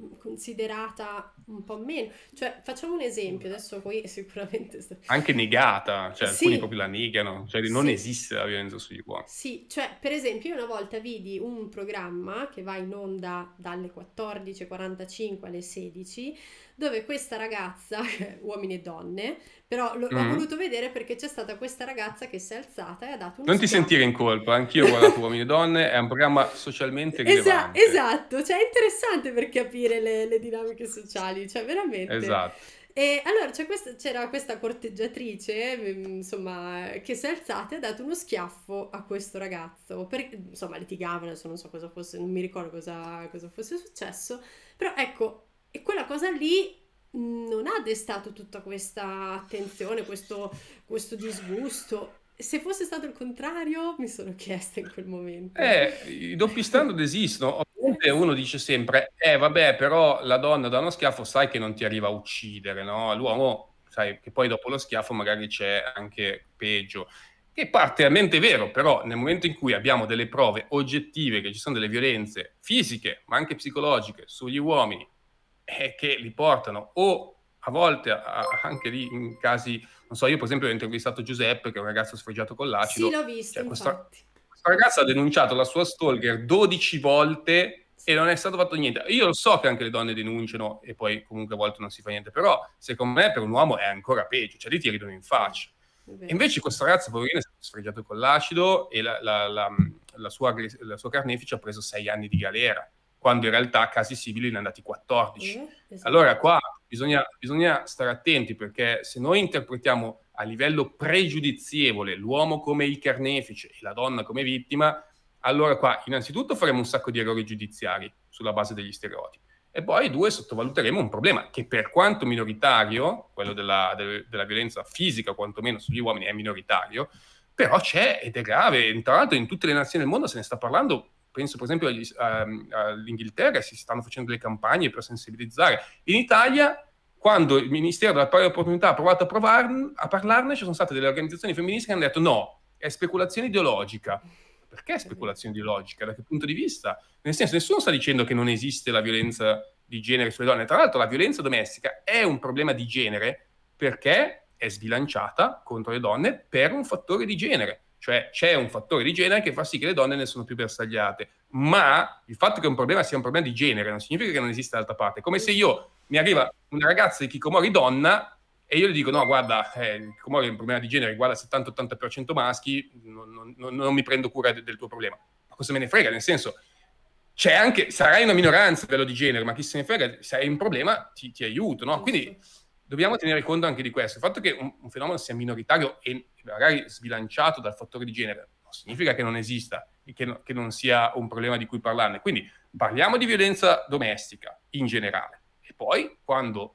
considerata un po' meno. Cioè, facciamo un esempio, adesso poi sicuramente... sto- Anche negata, cioè alcuni Sì, proprio la negano, cioè non sì. esiste la violenza sugli uomini. Sì, cioè per esempio io una volta vidi un programma che va in onda dalle quattordici e quarantacinque alle sedici, dove questa ragazza, uomini e donne, però lo- l'ho Mm. voluto vedere perché c'è stata questa ragazza che si è alzata e ha dato uno Non ti sentire schiaffo. in colpa, anch'io ho guardato Uomini e Donne, è un programma socialmente Esa- rilevante. esatto, cioè è interessante per capire le, le dinamiche sociali, cioè veramente. Esatto. E allora c'è questa- c'era questa corteggiatrice, mm, insomma, che si è alzata e ha dato uno schiaffo a questo ragazzo. Per- insomma, litigavano, adesso non so cosa fosse, non mi ricordo cosa, cosa fosse successo, però ecco, e quella cosa lì mm, non ha destato tutta questa attenzione, questo, questo disgusto. Se fosse stato il contrario, mi sono chiesta in quel momento. Eh, i doppi standard esistono. Ovviamente uno dice sempre, eh vabbè, però la donna da uno schiaffo sai che non ti arriva a uccidere, no? L'uomo, sai che poi dopo lo schiaffo magari c'è anche peggio. Che è parzialmente vero, però nel momento in cui abbiamo delle prove oggettive che ci sono delle violenze fisiche, ma anche psicologiche sugli uomini, eh, che li portano o a volte a- a- anche lì in casi, non so, io per esempio ho intervistato Giuseppe, che è un ragazzo sfregiato con Sì, l'ho l'acido, visto, cioè questa, infatti. questa ragazza ha denunciato la sua stalker dodici volte e Sì, non è stato fatto niente. Io lo so che anche le donne denunciano e poi comunque a volte non si fa niente, però secondo me per un uomo è ancora peggio, cioè lì ti ridono in sì, faccia. è E vero. invece questo ragazzo, poverino, è stato sfregiato con l'acido e la, la- la- la sua, aggres- la sua carnefice ha preso sei anni di galera, quando in realtà a casi simili ne hanno andati quattordici. Eh, Allora esatto. qua bisogna, bisogna stare attenti, perché se noi interpretiamo a livello pregiudizievole l'uomo come il carnefice e la donna come vittima, allora qua innanzitutto faremo un sacco di errori giudiziari sulla base degli stereotipi. E poi, due, sottovaluteremo un problema che, per quanto minoritario, quello della, del- della violenza fisica, quantomeno sugli uomini, è minoritario, però c'è ed è grave. Tra l'altro in tutte le nazioni del mondo se ne sta parlando. Penso per esempio agli- ehm, all'Inghilterra, si stanno facendo delle campagne per sensibilizzare. In Italia, quando il Ministero della Pari Opportunità ha provato a, provar- a parlarne, ci sono state delle organizzazioni femministe che hanno detto no, è speculazione ideologica. Perché È vero. speculazione ideologica? Da che punto di vista? Nel senso, nessuno sta dicendo che non esiste la violenza di genere sulle donne. Tra l'altro la violenza domestica è un problema di genere perché è sbilanciata contro le donne per un fattore di genere. Cioè c'è un fattore di genere che fa sì che le donne ne sono più bersagliate. Ma il fatto che un problema sia un problema di genere non significa che non esiste d'altra parte. È come se Giusto. io mi arriva una ragazza di Kikomori donna e io gli dico, no, guarda, eh, il Kikomori è un problema di genere, guarda, settanta ottanta per cento maschi, non, non, non, non mi prendo cura de- del tuo problema. Ma cosa me ne frega? Nel senso, c'è anche, sarai una minoranza a livello di genere, ma chi se ne frega, se hai un problema ti, ti aiuto, no? Giusto. Quindi dobbiamo tenere conto anche di questo. Il fatto che un, un fenomeno sia minoritario e magari sbilanciato dal fattore di genere non significa che non esista e che, no, che non sia un problema di cui parlarne. Quindi parliamo di violenza domestica in generale e poi quando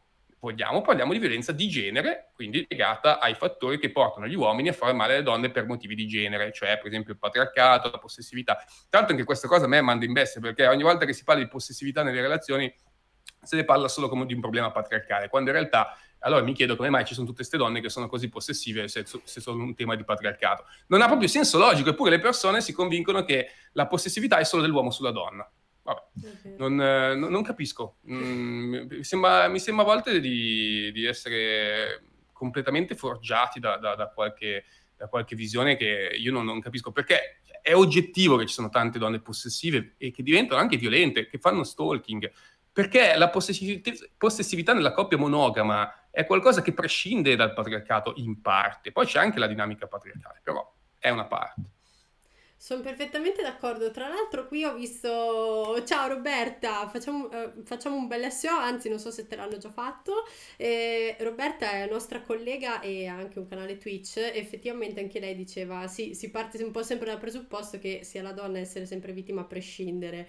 vogliamo, parliamo di violenza di genere, quindi legata ai fattori che portano gli uomini a fare male alle donne per motivi di genere, cioè per esempio il patriarcato, la possessività. Tra l'altro anche questa cosa a me manda in bestia, perché ogni volta che si parla di possessività nelle relazioni se ne parla solo come di un problema patriarcale, quando in realtà allora mi chiedo come mai ci sono tutte queste donne che sono così possessive se, se sono un tema di patriarcato. Non ha proprio senso logico, eppure le persone si convincono che la possessività è solo dell'uomo sulla donna. Vabbè, okay. non, eh, non, non capisco. Mm, mi, sembra, mi sembra a volte di, di essere completamente forgiati da, da, da, qualche, da qualche visione che io non, non capisco, perché è oggettivo che ci sono tante donne possessive e che diventano anche violente, che fanno stalking, perché la possessività, possessività nella coppia monogama è qualcosa che prescinde dal patriarcato in parte. Poi c'è anche la dinamica patriarcale, però è una parte. Sono perfettamente d'accordo. Tra l'altro qui ho visto... Ciao Roberta, facciamo, eh, facciamo un bel S E O, anzi non so se te l'hanno già fatto. Eh, Roberta è nostra collega e ha anche un canale Twitch. Effettivamente anche lei diceva, sì, si parte un po' sempre dal presupposto che sia la donna essere sempre vittima a prescindere.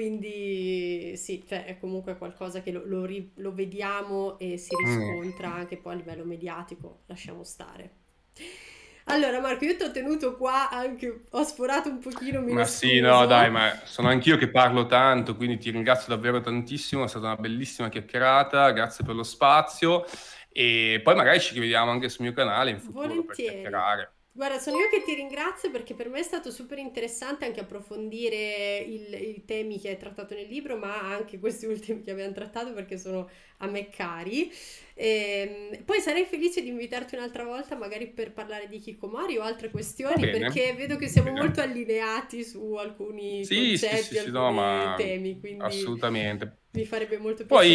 Quindi sì, cioè è comunque qualcosa che lo, lo, ri, lo vediamo e si riscontra anche poi a livello mediatico. Lasciamo stare. Allora Marco, io ti ho tenuto qua anche, ho sforato un pochino, mi Ma sì, no dai, ma sono anch'io che parlo tanto, quindi ti ringrazio davvero tantissimo, è stata una bellissima chiacchierata, grazie per lo spazio e poi magari ci rivediamo anche sul mio canale in futuro. Volentieri. Per chiacchierare. Guarda, sono io che ti ringrazio perché per me è stato super interessante anche approfondire il, i temi che hai trattato nel libro, ma anche questi ultimi che abbiamo trattato perché sono a me cari. E poi sarei felice di invitarti un'altra volta magari per parlare di Hikikomori o altre questioni, perché vedo che siamo Bene. molto allineati su alcuni sì, concetti, sì, sì, alcuni no, ma temi, quindi assolutamente. Mi farebbe molto piacere.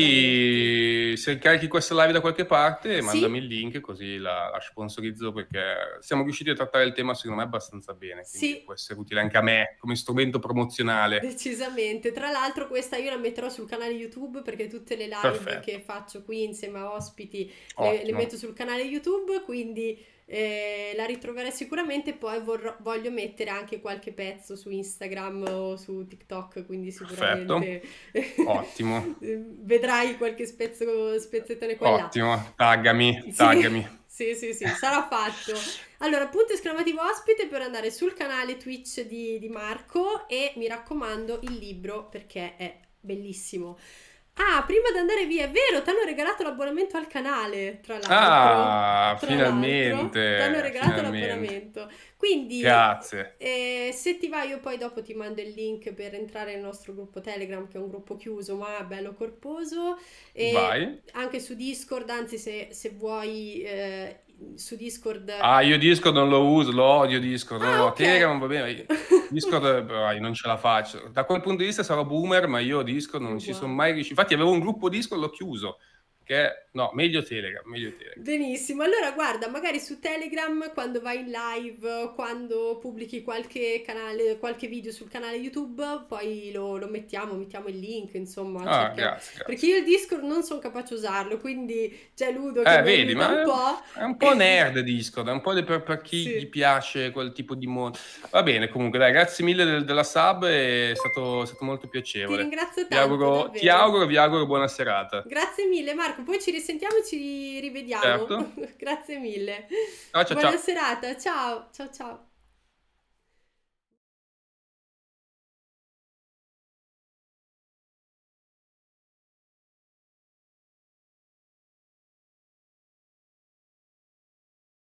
Poi se carichi questa live da qualche parte, sì? mandami il link così la, la sponsorizzo, perché siamo riusciti a trattare il tema secondo me abbastanza bene, quindi sì. può essere utile anche a me come strumento promozionale. Decisamente. Tra l'altro questa io la metterò sul canale YouTube, perché tutte le live Perfetto. che faccio qui insieme a ospiti le, le metto sul canale YouTube, quindi eh, la ritroverai sicuramente. Poi vorrò, voglio mettere anche qualche pezzo su Instagram o su TikTok, quindi sicuramente ottimo vedrai qualche spezzo, spezzettone qua e là. Ottimo, taggami, taggami. Sì, sì, sì, sarà fatto. Allora, punto esclamativo ospite per andare sul canale Twitch di, di Marco, e mi raccomando il libro perché è bellissimo. Ah, prima di andare via, è vero, ti hanno regalato l'abbonamento al canale, tra l'altro. Ah, tra finalmente. Ti hanno regalato finalmente. l'abbonamento. Quindi, grazie. Eh, se ti va io poi dopo ti mando il link per entrare nel nostro gruppo Telegram, che è un gruppo chiuso ma bello corposo. E Vai. anche su Discord, anzi se, se vuoi... Eh, su Discord. Ah, io Discord non lo uso, lo odio Discord. Ah, no, okay. Telegram va bene. Discord vai, non ce la faccio. Da quel punto di vista sarò boomer, ma io Discord non Uguale. ci sono mai riuscito. Infatti avevo un gruppo Discord, l'ho chiuso. Che no, meglio Telegram, meglio Telegram. Benissimo, allora guarda, magari su Telegram quando vai in live, quando pubblichi qualche canale, qualche video sul canale YouTube, poi lo, lo mettiamo, mettiamo il link, insomma. Ah, grazie, grazie. Perché io il Discord non sono capace a usarlo, quindi c'è Ludo che eh, mi vedi, ma un po'. È un po' nerd Discord, è un po' per, per chi sì. gli piace quel tipo di mondo. Va bene, comunque dai, grazie mille del, della sub, è stato, è stato molto piacevole. Ti ringrazio tanto, ti auguro, ti auguro, vi auguro buona serata. Grazie mille Marco. Poi ci risentiamo e ci rivediamo. Certo. Grazie mille. Ciao, ciao, Buona ciao. serata. Ciao, ciao, ciao.